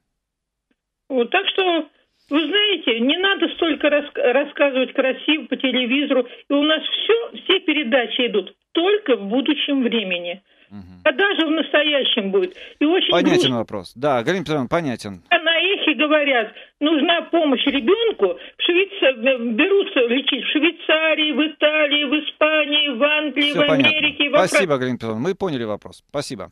Вот, так что, вы знаете, не надо столько рас- рассказывать красиво по телевизору. И у нас все, все передачи идут только в будущем времени. Мгм. А даже в настоящем будет. И очень Понятен грустно вопрос. Да, Галина Петровна, понятен. на эхе если говорят, нужна помощь ребенку, в Швейца... берутся лечить в Швейцарии, в Италии, в Испании, в Англии, Все в понятно. Америке. Во Спасибо, Галина Петровна. Мы поняли вопрос. Спасибо.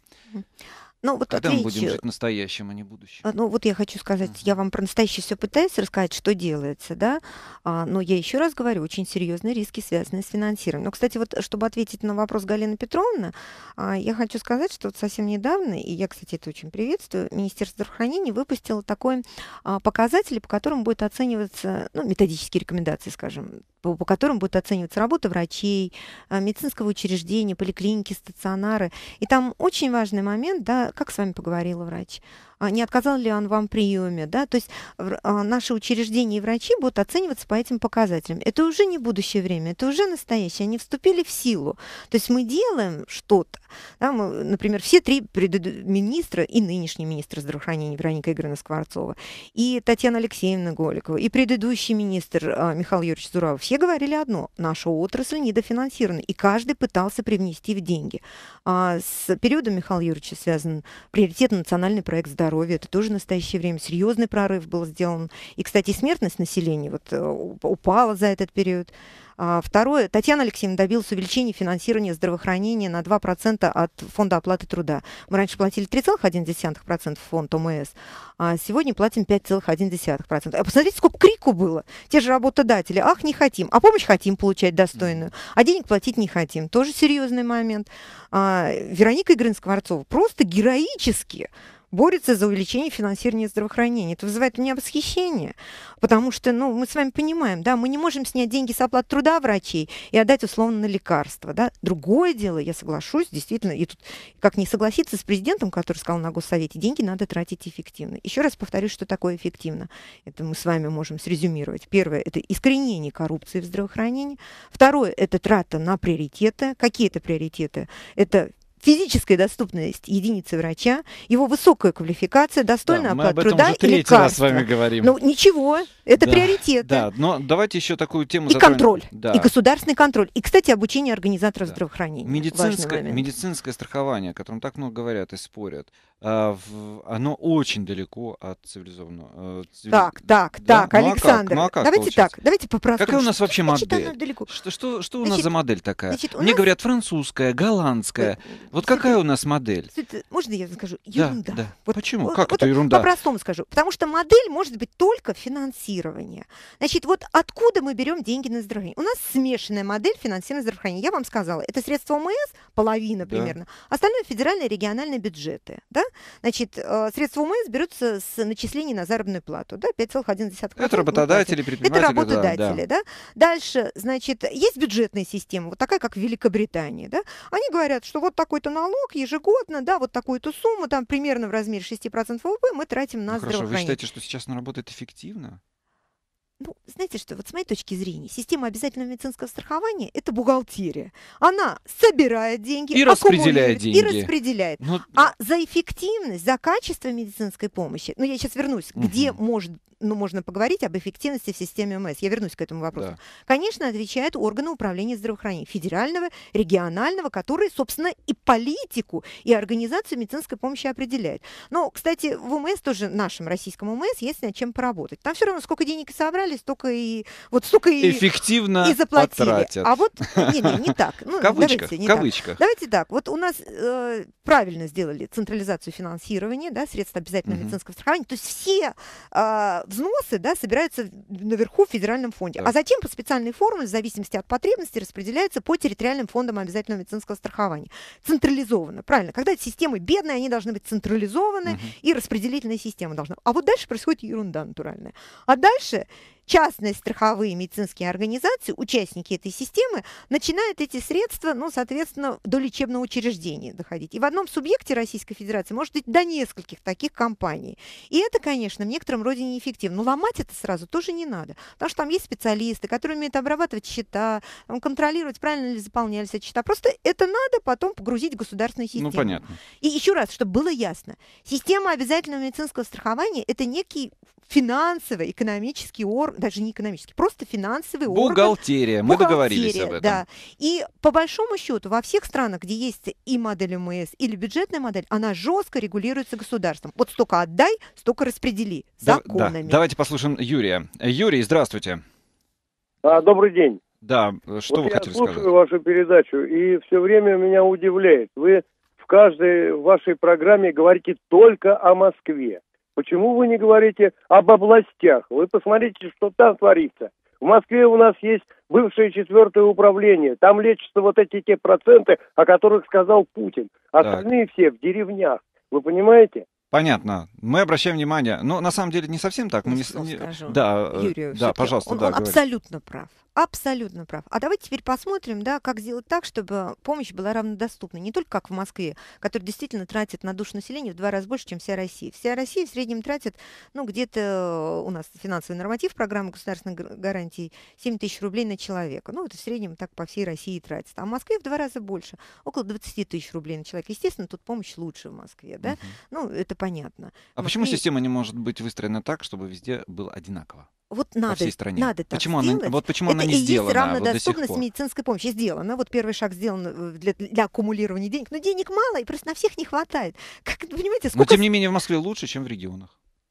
Ну, вот Когда мы ответь, будем жить настоящим, а не будущим? а, Ну, вот я хочу сказать, я вам про настоящее все пытаюсь рассказать, что делается, да, а, но я еще раз говорю, очень серьезные риски, связанные с финансированием. Но, кстати, вот, чтобы ответить на вопрос Галины Петровны, а, я хочу сказать, что вот совсем недавно, и я, кстати, это очень приветствую, Министерство здравоохранения выпустило такой а, показатель, по которому будет оцениваться, ну, методические рекомендации, скажем, по, по которым будет оцениваться работа врачей, а, медицинского учреждения, поликлиники, стационары. И там очень важный момент, да, как с вами поговорила врач, а не отказал ли он вам в приеме, да, то есть в- а, наши учреждения и врачи будут оцениваться по этим показателям. Это уже не будущее время, это уже настоящее, они вступили в силу. То есть мы делаем что-то, да, мы, например, все три предыду- министра, и нынешний министр здравоохранения Вероника Игоревна Скворцова, и Татьяна Алексеевна Голикова, и предыдущий министр а, Михаил Юрьевич Зурабов, все говорили одно: наша отрасль недофинансирована, и каждый пытался привнести в деньги. А с периодом Михаила Юрьевича связан приоритет национальный проект здоровья. Это тоже в настоящее время серьезный прорыв был сделан. И, кстати, смертность населения вот, э, уп- упала за этот период. А второе, Татьяна Алексеевна добилась увеличения финансирования здравоохранения на два процента от фонда оплаты труда. Мы раньше платили три целых одна десятая процента в фонд ОМС, а сегодня платим пять целых одна десятая процента. А посмотрите, сколько крику было. Те же работодатели: ах, не хотим, а помощь хотим получать достойную, а денег платить не хотим. Тоже серьезный момент. А Вероника Игоревна Скворцова просто героически борется за увеличение финансирования здравоохранения. Это вызывает у меня восхищение, потому что, ну, мы с вами понимаем, да, мы не можем снять деньги с оплаты труда врачей и отдать условно на лекарства, да. Другое дело, я соглашусь, действительно, и тут как не согласиться с президентом, который сказал на Госсовете: деньги надо тратить эффективно. Еще раз повторюсь, что такое эффективно. Это мы с вами можем срезюмировать. Первое — это искоренение коррупции в здравоохранении. Второе — это трата на приоритеты. Какие это приоритеты? Это физическая доступность единицы врача, его высокая квалификация, достойная Да, мы оплата об этом труда уже и третий раз с лекарства. вами говорим. Ну, ничего, это Да, приоритеты. Да, но давайте еще такую тему И затронем. контроль, Да. и государственный контроль. И, кстати, обучение организаторов Да. здравоохранения. Важный Медицинское, момент. медицинское страхование, о котором так много говорят и спорят, а, в- оно очень далеко от цивилизованного. э, цивили- Так, так, Да? так, Ну а как? Александр, Ну а как давайте получается? так, давайте по-простому. Какая у нас вообще Значит, модель? она далеко. Что, что, что у нас Значит, за модель такая? значит, у Мне нас- говорят французская, голландская. Вот какая у нас модель? Всё это- можно я скажу? Да, Ерунда. да. Вот- Почему? вот- Как вот это ерунда? По-простому скажу. Потому что модель может быть только финансирование. Значит, вот откуда мы берем деньги на здравоохранение? У нас смешанная модель финансирования здравоохранения. Я вам сказала, это средства ОМС, половина Да. примерно, остальное федеральные и региональные бюджеты. Да? Значит, э, средства ОМС берутся с начислений на заработную плату. Да? пять целых одна десятая процента Это мы платим. работодатели, Это предприниматели. да, работодатели, да. да. Дальше, значит, есть бюджетная система, вот такая, как в Великобритании, да. Они говорят, что вот такой-то налог ежегодно, да, вот такую-то сумму, там примерно в размере шесть процентов ВВП мы тратим на Ну, хорошо, вы здравоохранение. считаете, что сейчас она работает эффективно? Ну, знаете что, вот с моей точки зрения, система обязательного медицинского страхования — это бухгалтерия. Она собирает деньги, И распределяет аккумулирует и деньги. распределяет. Ну, А за эффективность, за качество медицинской помощи, ну, я сейчас вернусь, где Мгм. может, ну, можно поговорить об эффективности в системе ОМС. Я вернусь к этому вопросу. да. Конечно, отвечают органы управления здравоохранением, федерального, регионального, которые, собственно, и политику, и организацию медицинской помощи определяют. Но, кстати, в ОМС тоже, нашем российском ОМС, есть над чем поработать. Там все равно сколько денег и собрали, столько и вот столько и, Эффективно и заплатили. потратят. А вот не, не, не так. Ну, В кавычках, давайте, не в так. кавычках. Давайте так. Вот у нас э, правильно сделали централизацию финансирования, да, средств обязательного Мгм. медицинского страхования. То есть все э, взносы, да, собираются наверху в федеральном фонде, Так. а затем по специальной формуле, в зависимости от потребностей, распределяются по территориальным фондам обязательного медицинского страхования. Централизованно, правильно. Когда эти системы бедные, они должны быть централизованы, Мгм. и распределительная система должна. А вот дальше происходит ерунда натуральная. А дальше частные страховые медицинские организации, участники этой системы, начинают эти средства, ну, соответственно, до лечебного учреждения доходить. И в одном субъекте Российской Федерации может быть до нескольких таких компаний. И это, конечно, в некотором роде неэффективно. Но ломать это сразу тоже не надо. Потому что там есть специалисты, которые умеют обрабатывать счета, там, контролировать, правильно ли заполнялись эти счета. Просто это надо потом погрузить в государственную систему. Ну, понятно. И еще раз, чтобы было ясно, система обязательного медицинского страхования — это некий финансово-экономический орган, даже не экономический, просто финансовый орган. Бухгалтерия, мы договорились об этом. Да. И по большому счету во всех странах, где есть и модель эм эс, или бюджетная модель, она жестко регулируется государством. Вот столько отдай, столько распредели законами. Да, да. Давайте послушаем Юрия. Юрий, здравствуйте. А, добрый день. Да, что вот вы я хотели слушаю сказать? вашу передачу, и все время меня удивляет. Вы в каждой вашей программе говорите только о Москве. Почему вы не говорите об областях? Вы посмотрите, что там творится. В Москве у нас есть бывшее четвертое управление. Там лечатся вот эти те проценты, о которых сказал Путин. Остальные так. все в деревнях. Вы понимаете? Понятно. Мы обращаем внимание. Но на самом деле не совсем так. Мы не... Скажу. Да, Юрию, да, пожалуйста. Он, да, он абсолютно прав. Абсолютно прав. А давайте теперь посмотрим, да, как сделать так, чтобы помощь была равнодоступна. Не только как в Москве, которая действительно тратит на душу населения в два раза больше, чем вся Россия. Вся Россия в среднем тратит, ну, где-то у нас финансовый норматив программы государственной гарантии семь тысяч рублей на человека. Ну, это в среднем так по всей России тратится. А в Москве в два раза больше, около двадцать тысяч рублей на человека. Естественно, тут помощь лучше в Москве, да? Uh-huh. Ну, это понятно. А в почему Москве... система не может быть выстроена так, чтобы везде было одинаково? Вот надо, всей стране. надо так почему сделать. Она, вот почему это она не и сделана есть равнодоступность вот медицинской помощи. Сделано. Вот первый шаг сделан для, для аккумулирования денег. Но денег мало, и просто на всех не хватает. Как, понимаете, сколько... Но тем не менее в Москве лучше, чем в регионах.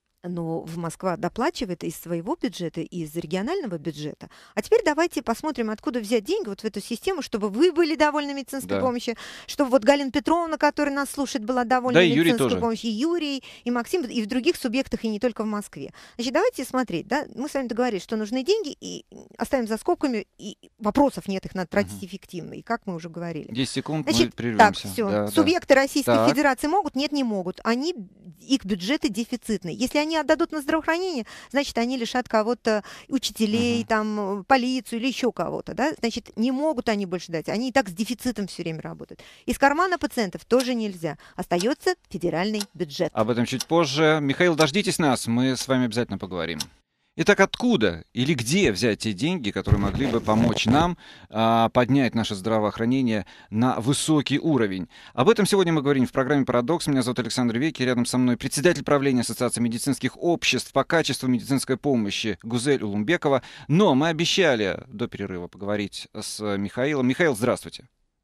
Но в Москва доплачивает из своего бюджета, и из регионального бюджета. А теперь давайте посмотрим, откуда взять деньги вот в эту систему, чтобы вы были довольны медицинской да. помощью, чтобы вот Галина Петровна, которая нас слушает, была довольна да, медицинской помощью, и Юрий, и Максим, и в других субъектах, и не только в Москве. Значит, давайте смотреть, да, мы с вами договорились, что нужны деньги, и оставим за скобками, и вопросов нет, их надо тратить угу. эффективно, и как мы уже говорили. десять секунд, Значит, мы прервемся. Так, все. Да, Субъекты да. Российской так. Федерации могут? Нет, не могут. Они, их бюджеты дефицитные. Если они отдадут на здравоохранение, значит, они лишат кого-то, учителей, uh-huh. там, полицию или еще кого-то, да? Значит, не могут они больше дать. Они и так с дефицитом все время работают. Из кармана пациентов тоже нельзя. Остается федеральный бюджет. Об этом чуть позже. Михаил, дождитесь нас, мы с вами обязательно поговорим. Итак, откуда или где взять те деньги, которые могли бы помочь нам а, поднять наше здравоохранение на высокий уровень? Об этом сегодня мы говорим в программе «Парадокс». Меня зовут Александр Веки, рядом со мной председатель правления Ассоциации медицинских обществ по качеству медицинской помощи Гузель Улумбекова. Но мы обещали до перерыва поговорить с Михаилом. Михаил, здравствуйте.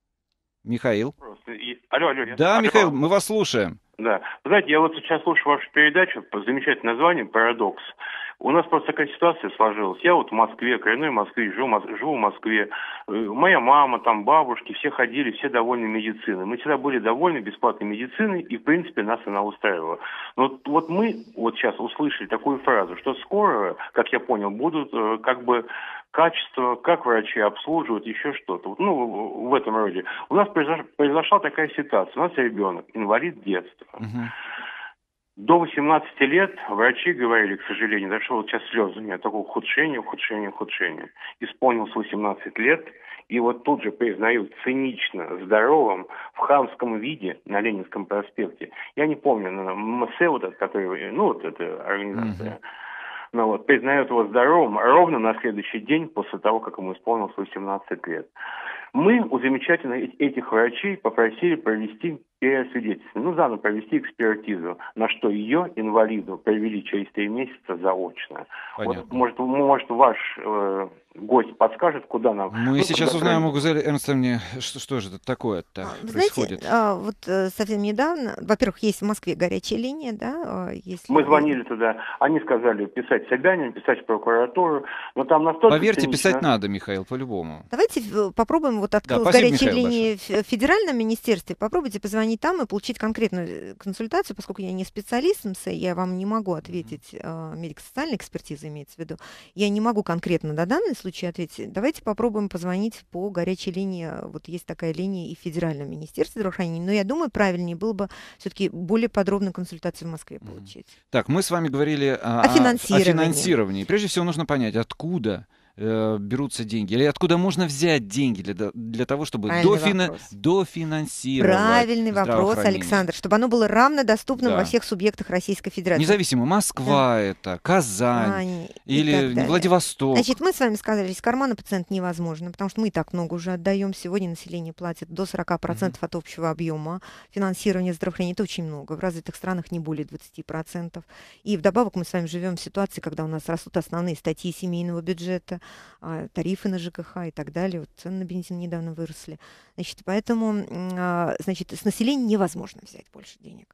Михаил. Алло, алло. Да, алло. Михаил, мы вас слушаем. Да. Вы знаете, я вот сейчас слушаю вашу передачу по замечательному названию «Парадокс». У нас просто такая ситуация сложилась. Я вот в Москве, коренной Москве, живу, живу в Москве. Моя мама, там бабушки, все ходили, все довольны медициной. Мы всегда были довольны бесплатной медициной, и, в принципе, нас она устраивала. Но вот, вот мы вот сейчас услышали такую фразу, что скоро, как я понял, будут как бы качество, как врачи обслуживают, еще что-то. Ну, в этом роде. У нас произошла, произошла такая ситуация. У нас ребенок, инвалид детства. Uh-huh. До восемнадцати лет врачи говорили, к сожалению, даже вот сейчас слезы у меня, такое ухудшение, ухудшение, ухудшение. Исполнилось восемнадцать лет, и вот тут же признают цинично здоровым в хамском виде на Ленинском проспекте. Я не помню, на МС вот этот, который, ну вот эта организация, uh-huh. ну вот, признают его здоровым ровно на следующий день после того, как ему исполнилось восемнадцать лет. Мы у замечательных этих врачей попросили провести переосвидетельствование, ну, заново провести экспертизу, на что ее, инвалиду, провели через три месяца заочно. Вот, может, может, ваш э, гость подскажет, куда нам... Мы ну, сейчас узнаем у Гузели Эрнстовны, что, что же это такое-то а, происходит. Знаете, а, вот а, совсем недавно, во-первых, есть в Москве горячая линия, да? Если... Мы звонили туда, они сказали писать Собянин, писать в прокуратуру, но там настолько... Поверьте, цинично... писать надо, Михаил, по-любому. Давайте попробуем, вот открылась да, горячая линия в федеральном министерстве, попробуйте позвонить там и получить конкретную консультацию, поскольку я не специалист МС, я вам не могу ответить, э, медико-социальная экспертиза имеется в виду, я не могу конкретно на данный случай ответить. Давайте попробуем позвонить по горячей линии, вот есть такая линия и в федеральном министерстве здравоохранения, но я думаю, правильнее было бы все-таки более подробную консультацию в Москве получить. Так, мы с вами говорили о, о, финансировании. о финансировании. Прежде всего нужно понять, откуда э, берутся деньги? Или откуда можно взять деньги для, для того, чтобы Правильный дофина- вопрос. дофинансировать Правильный вопрос, здравоохранение? Александр, чтобы оно было равнодоступным Да. во всех субъектах Российской Федерации. Независимо, Москва это, Казань Ань и так или далее. Владивосток. Значит, мы с вами сказали, из кармана пациента невозможно, потому что мы и так много уже отдаем. Сегодня население платит до сорок процентов от общего объема финансирования здравоохранения. Это очень много. В развитых странах не более двадцать процентов. И вдобавок мы с вами живем в ситуации, когда у нас растут основные статьи семейного бюджета, а, тарифы на ЖКХ и так далее. Вот цены на бензин недавно выросли. Значит, поэтому а, значит, с населения невозможно взять больше денег.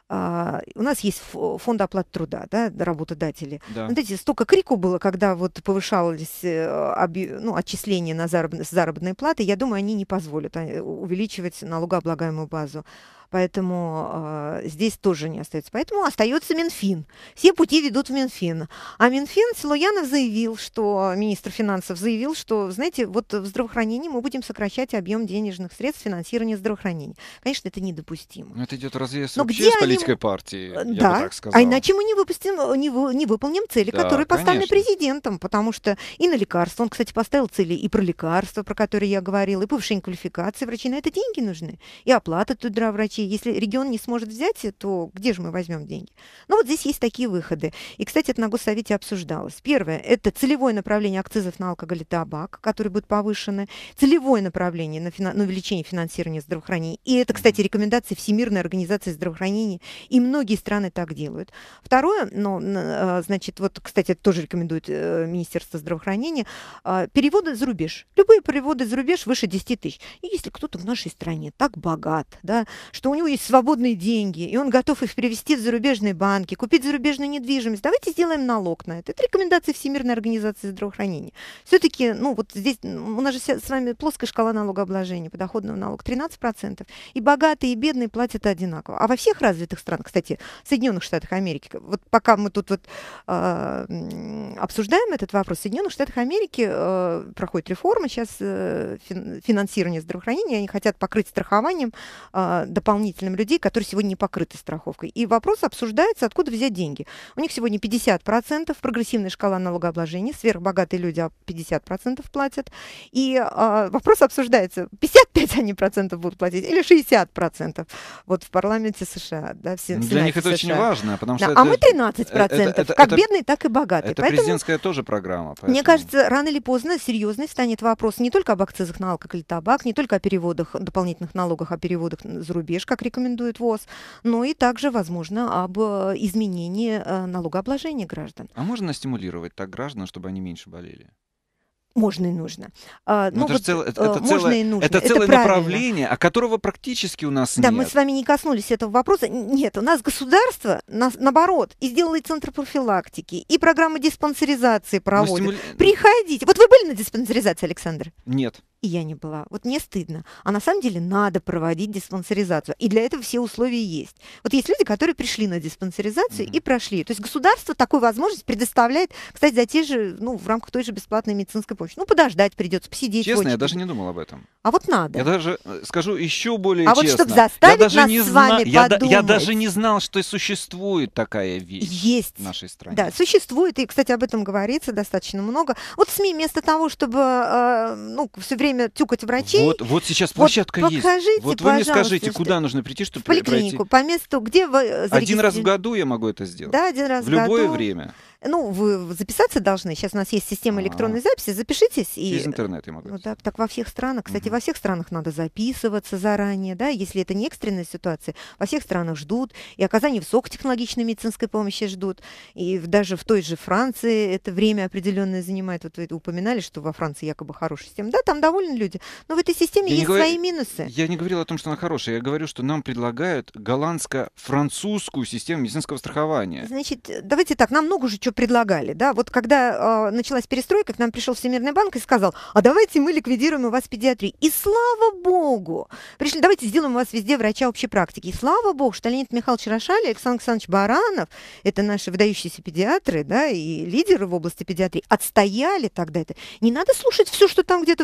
А, у нас есть фо- фонд оплаты труда, да, работодатели. Да. Знаете, столько крику было, когда вот повышалось э, объ- ну, отчисления на зараб- с заработной платы, я думаю, они не позволят а, увеличивать налогооблагаемую базу. Поэтому э, здесь тоже не остается. Поэтому остается Минфин. Все пути ведут в Минфин. А Минфин Силуянов заявил, что министр финансов заявил, что, знаете, вот в здравоохранении мы будем сокращать объем денежных средств финансирования здравоохранения. Конечно, это недопустимо. Ну, это идет разрез Но вообще где с они- политикой партии, я бы Да, так сказал. а иначе мы не, выпустим, не, вы- не выполним цели, Да, которые поставлены конечно. президентом, потому что и на лекарства, он, кстати, поставил цели и про лекарства, про которые я говорила, и повышение квалификации врачей, на это деньги нужны, и оплата труда врачей. Если регион не сможет взять, то где же мы возьмем деньги? Ну вот здесь есть такие выходы. И, кстати, это на Госсовете обсуждалось. Первое – это целевое направление акцизов на алкоголь и табак, которые будут повышены, целевое направление на, фина- на увеличение финансирования здравоохранения. И это, кстати, рекомендации Всемирной организации здравоохранения, и многие страны так делают. Второе, ну, н- а, значит, вот, кстати, это тоже рекомендует э, Министерство здравоохранения, а, переводы за рубеж. Любые переводы за рубеж выше десять тысяч. И если кто-то в нашей стране так богат, да, что у него есть свободные деньги, и он готов их перевести в зарубежные банки, купить зарубежную недвижимость, давайте сделаем налог на это. Это рекомендации Всемирной организации здравоохранения. Все-таки, ну, вот здесь м, у нас же ся- с вами плоская шкала налогообложения, подоходного налога тринадцать процентов, и богатые, и бедные платят одинаково. А во всех развитых странах, кстати, в Соединенных Штатах Америки, вот пока мы тут вот а, м, обсуждаем этот вопрос, в Соединенных Штатах Америки э, проходит реформа сейчас э, фин- финансирования здравоохранения, они хотят покрыть страхованием а, дополнительным людей, которые сегодня не покрыты страховкой. И вопрос обсуждается, откуда взять деньги. У них сегодня пятьдесят процентов, прогрессивная шкала налогообложения, сверхбогатые люди а пятьдесят процентов платят. И а, вопрос обсуждается, пятьдесят пять они процентов будут платить или шестьдесят процентов вот в парламенте США. Да, в Сен- Ну, в Для них Сенате это очень США. важно, потому Да, что а это, мы тринадцать процентов, это- это- как это- бедные, так и богатые. это Поэтому, президентская тоже программа. мне поэтому- кажется, рано или поздно серьезный станет вопрос не только об акцизах на алкоголь и табак, не только о переводах, дополнительных налогах, о переводах за рубеж, как рекомендует ВОЗ, но и также, возможно, об э, изменении э, налогообложения граждан. А можно стимулировать так граждан, чтобы они меньше болели? Можно и нужно. А, Ну, ну, это, вот, же цел- это, э, это можно целое, и нужно. это Это целое правильно. направление, а которого практически у нас Да, нет. мы с вами не коснулись этого вопроса. Н- Нет, у нас государство, нас, наоборот, и сделало и центр профилактики, и программы диспансеризации Но проводит. стимули- Приходите. Вот вы были на диспансеризации, Александр? Нет. И я не была. Вот мне стыдно. А на самом деле надо проводить диспансеризацию. И для этого все условия есть. Вот есть люди, которые пришли на диспансеризацию Мгм. и прошли. То есть государство такую возможность предоставляет, кстати, за те же, ну, в рамках той же бесплатной медицинской помощи. Ну, подождать придется, посидеть. в Честно, я очереди. даже не думал об этом. А вот надо. Я даже э, скажу еще более А вот честно. чтоб заставить я даже нас не с зна- вами я, да- я подумать. даже не знал, что существует такая вещь Есть. в нашей стране. Да, существует, и, кстати, об этом говорится достаточно много. Вот СМИ вместо того, чтобы э, ну, все время тюкать врачей, Вот, вот сейчас площадка вот есть. покажите, Вот вы мне пожалуйста, скажите, что- куда нужно прийти, чтобы в поликлинику, пройти? по месту, где вы э, Один раз в зарегистри- году я могу это сделать. Да, один раз В любое году. время. Ну, вы записаться должны. Сейчас у нас есть система А. электронной записи. Запишитесь. И... Через интернет я могу. Ну, это да, так во всех странах. Кстати, Мгм. во всех странах надо записываться заранее, да, если это не экстренная ситуация. Во всех странах ждут, и оказание высокотехнологичной медицинской помощи ждут. И в- даже в той же Франции это время определенное занимает. Вот вы это упоминали, что во Франции якобы хорошая система. Да, там довольны люди. Но в этой системе Я не есть говорю- свои минусы. Я не говорил о том, что она хорошая. Я говорю, что нам предлагают голландско-французскую систему медицинского страхования. Значит, давайте так, нам много уже чего предлагали, да, вот когда э, началась перестройка, к нам пришел Всемирный банк и сказал, а давайте мы ликвидируем у вас педиатрию. И слава богу, пришли, давайте сделаем у вас везде врача общей практики. И слава богу, что Леонид Михайлович Рошаль и Александр Александрович Баранов, это наши выдающиеся педиатры, да, и лидеры в области педиатрии, отстояли тогда это. Не надо слушать все, что там где-то в Нидерландах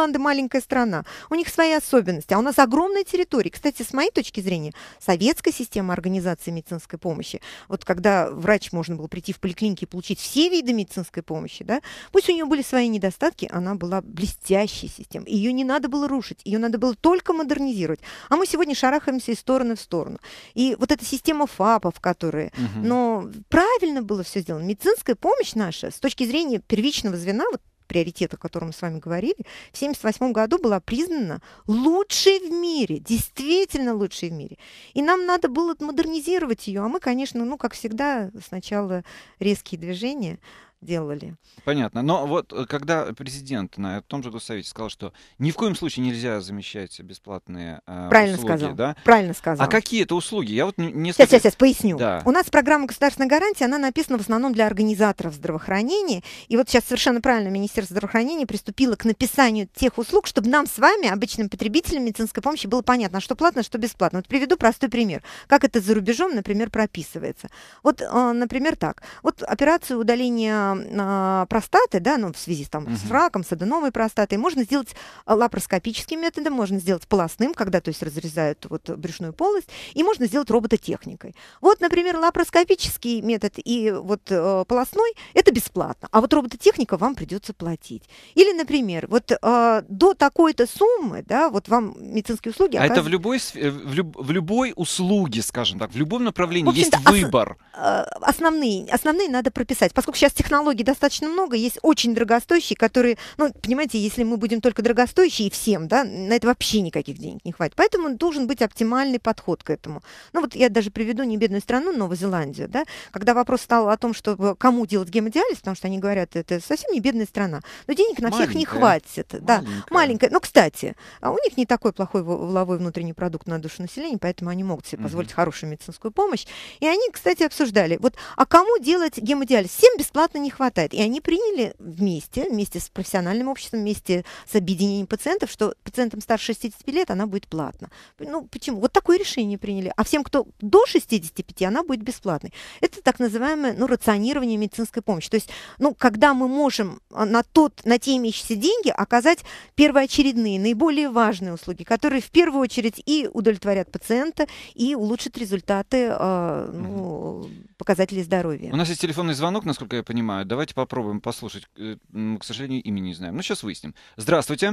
Нидерланды маленькая страна, у них свои особенности, а у нас огромная территория. Кстати, с моей точки зрения, советская система организации медицинской помощи, вот когда врач можно было прийти в поликлинике и получить все виды медицинской помощи, да, пусть у нее были свои недостатки, она была блестящей системой. Ее не надо было рушить, ее надо было только модернизировать. А мы сегодня шарахаемся из стороны в сторону. И вот эта система ФАПов, которые, Мгм. но правильно было все сделано. Медицинская помощь наша с точки зрения первичного звена, вот приоритета, о котором мы с вами говорили, в тысяча девятьсот семьдесят восьмом году была признана лучшей в мире, действительно лучшей в мире. И нам надо было модернизировать ее, а мы, конечно, ну, как всегда, сначала резкие движения делали. Понятно. Но вот э, когда президент на том же Госсовете сказал, что ни в коем случае нельзя замещать бесплатные э, Правильно услуги, сказал. да? Правильно сказал. А какие это услуги? Я вот не- Сейчас, несколько... сейчас, сейчас поясню. Да. У нас программа государственной гарантии, она написана в основном для организаторов здравоохранения. И вот сейчас совершенно правильно Министерство здравоохранения приступило к написанию тех услуг, чтобы нам с вами, обычным потребителям медицинской помощи, было понятно, что платно, что бесплатно. Вот приведу простой пример. Как это за рубежом, например, прописывается. Вот, э, например, так. Вот операцию удаления э, простаты, да, ну, в связи с, там, с Мгм. раком, с аденомой простаты, можно сделать э, лапароскопическим методом, можно сделать полостным, когда, то есть, разрезают вот брюшную полость, и можно сделать робототехникой. Вот, например, лапароскопический метод и вот э, полостной — это бесплатно, а вот робототехника вам придется платить. Или, например, вот э, до такой-то суммы, да, вот вам медицинские услуги А это в оказывают- любой, сф- э, в, люб- в любой услуге, скажем так, в любом направлении В есть общем-то, ос- выбор. э, основные, основные надо прописать. Поскольку сейчас технологий достаточно много, есть очень дорогостоящие, которые, ну, понимаете, если мы будем только дорогостоящие всем, да, на это вообще никаких денег не хватит. Поэтому должен быть оптимальный подход к этому. Ну, вот я даже приведу не бедную страну, Новую Зеландию, да, когда вопрос стал о том, что кому делать гемодиализ, потому что они говорят, это совсем не бедная страна, но денег на всех не Маленькая. хватит. Да, Маленькая. маленькая. Но, кстати, а у них не такой плохой во- валовой внутренний продукт на душу населения, поэтому они могут себе Мгм. позволить хорошую медицинскую помощь. И они, кстати, обсуждали, вот, а кому делать гемодиализ? Всем бесплатно не хватает. И они приняли вместе, вместе с профессиональным обществом, вместе с объединением пациентов, что пациентам старше шестидесяти лет она будет платна. Ну, почему? Вот такое решение приняли. А всем, кто до шестидесяти пяти, она будет бесплатной. Это так называемое, ну, рационирование медицинской помощи. То есть, ну, когда мы можем а, на, тот, на те имеющиеся деньги оказать первоочередные, наиболее важные услуги, которые в первую очередь и удовлетворят пациента, и улучшат результаты, а, ну, показателей здоровья. У нас есть телефонный звонок, насколько я понимаю. Давайте попробуем послушать. Э, м, К сожалению, имени не знаем. Ну, сейчас выясним. Здравствуйте.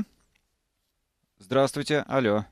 Здравствуйте. Алло.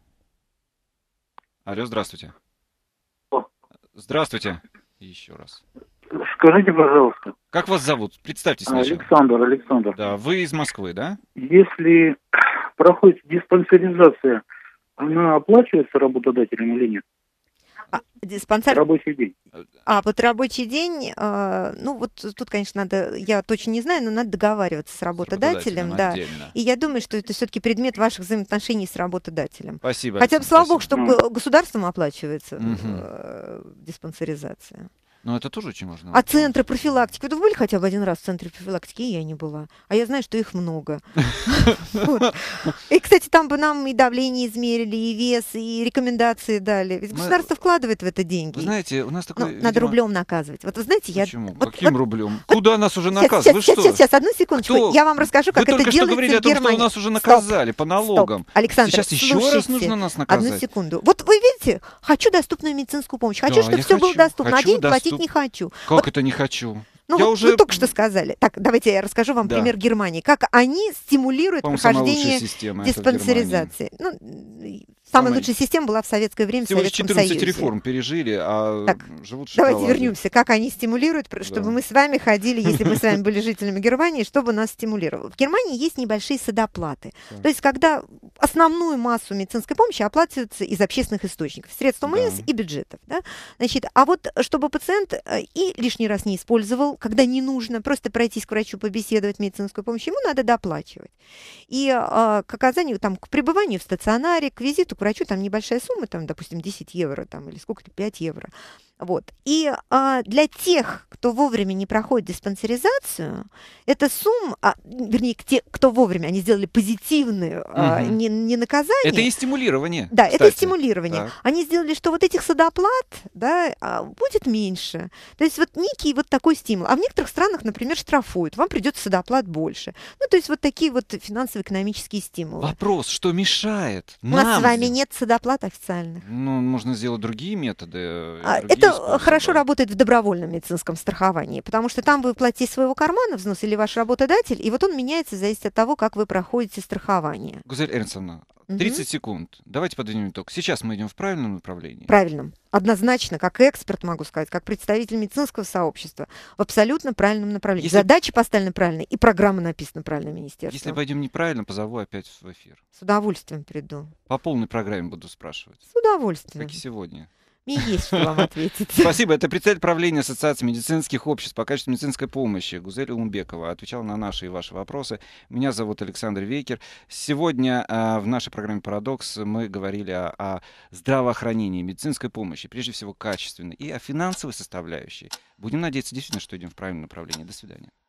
Алло, здравствуйте. О. Здравствуйте. Еще раз. Скажите, пожалуйста, Как вас зовут? Представьтесь сначала. Александр, Александр, Да, вы из Москвы, да? если проходит диспансеризация, она оплачивается работодателем или нет? А, диспансер... Рабочий день. А вот рабочий день, а, ну вот тут, конечно, надо, я точно не знаю, но надо договариваться с работодателем, Работодателем да. отдельно. И я думаю, что это все-таки предмет ваших взаимоотношений с работодателем. Спасибо. Хотя бы, Александр, слава богу, спасибо. что г- государством оплачивается Мгм. э, диспансеризация. Ну, это тоже очень важно. А центры профилактики? Вы были хотя бы один раз в центре профилактики? Я не была. А я знаю, что их много. Вот. И, кстати, там бы нам и давление измерили, и вес, и рекомендации дали. Ведь Мы- государство вкладывает в это деньги. Вы знаете, у нас Ну, такой... надо видимо, рублем наказывать. Вот вы знаете, я... Почему? вот- Каким вот- рублем? Куда нас уже Сейчас, наказывают? Вы сейчас, что? сейчас, сейчас, одну секундочку. Кто? Я вам расскажу, как Вы это только что делается говорили в о том, что Германии. у нас уже Стоп, наказали по налогам. Стоп. Александр, Сейчас еще раз слушайте. нужно нас Одну наказать. секунду. Вот вы видите, хочу доступную медицинскую помощь. Хочу, Да, чтобы я все было хочу. доступно. Хочу а денег платить доступ- не хочу. Как Вот, это не хочу? ну, я вот уже... вы только что сказали. Так, давайте я расскажу вам Да. пример Германии. Как они стимулируют По-моему, самая лучшая прохождение система это в Германии. диспансеризации. Ну, самая Самая- лучшая система была в советское время Всего в лишь Советском четырнадцать Союзе. реформ пережили, а Так, живут в Давайте шоколаде. вернемся, как они стимулируют, пр- чтобы Да. мы с вами ходили, если мы с вами были жителями Германии, чтобы нас стимулировало. В Германии есть небольшие садоплаты. Так. То есть, когда основную массу медицинской помощи оплачивается из общественных источников, средств ОМС Да. и бюджетов. Да? Значит, а вот чтобы пациент э, и лишний раз не использовал, когда не нужно, просто пройтись к врачу, побеседовать, медицинскую помощь, ему надо доплачивать. И э, к оказанию, там, к пребыванию в стационаре, к визиту к врачу, там небольшая сумма, там, допустим, десять евро там, или сколько-то, пять евро. Вот. И а, для тех, кто вовремя не проходит диспансеризацию, эта сумма, а, вернее, те, кто вовремя, они сделали позитивное а, Мгм. не, не наказание. Это и стимулирование, Да, это кстати. стимулирование. Так. Они сделали, что вот этих садоплат, да, а, будет меньше. То есть вот некий вот такой стимул. А в некоторых странах, например, штрафуют, вам придется садоплат больше. Ну, то есть вот такие вот финансово-экономические стимулы. Вопрос, что мешает У нас нам с вами сделать? нет садоплат официальных. Ну, можно сделать другие методы. э, А, другие Это способы. хорошо работает в добровольном медицинском страховании, потому что там вы платите из своего кармана взнос или ваш работодатель, и вот он меняется в зависимости от того, как вы проходите страхование. Гузель Эрнстовна, Мгм. тридцать секунд. Давайте подведем итог. Сейчас мы идем в правильном направлении. Правильном. Однозначно, как эксперт могу сказать, как представитель медицинского сообщества, в абсолютно правильном направлении. Если- Задачи поставлены правильно, и программа написана правильно министерством. Если пойдем неправильно, позову опять в эфир. С удовольствием приду. По полной программе буду спрашивать. С удовольствием. Как и сегодня. Мне есть что вам ответить. Спасибо. Это председатель правления Ассоциации медицинских обществ по качеству медицинской помощи Гузель Улумбекова. Отвечала на наши и ваши вопросы. Меня зовут Александр Вейкер. Сегодня а, в нашей программе «Парадокс» мы говорили о, о здравоохранении, медицинской помощи, прежде всего качественной, и о финансовой составляющей. Будем надеяться действительно, что идем в правильном направлении. До свидания.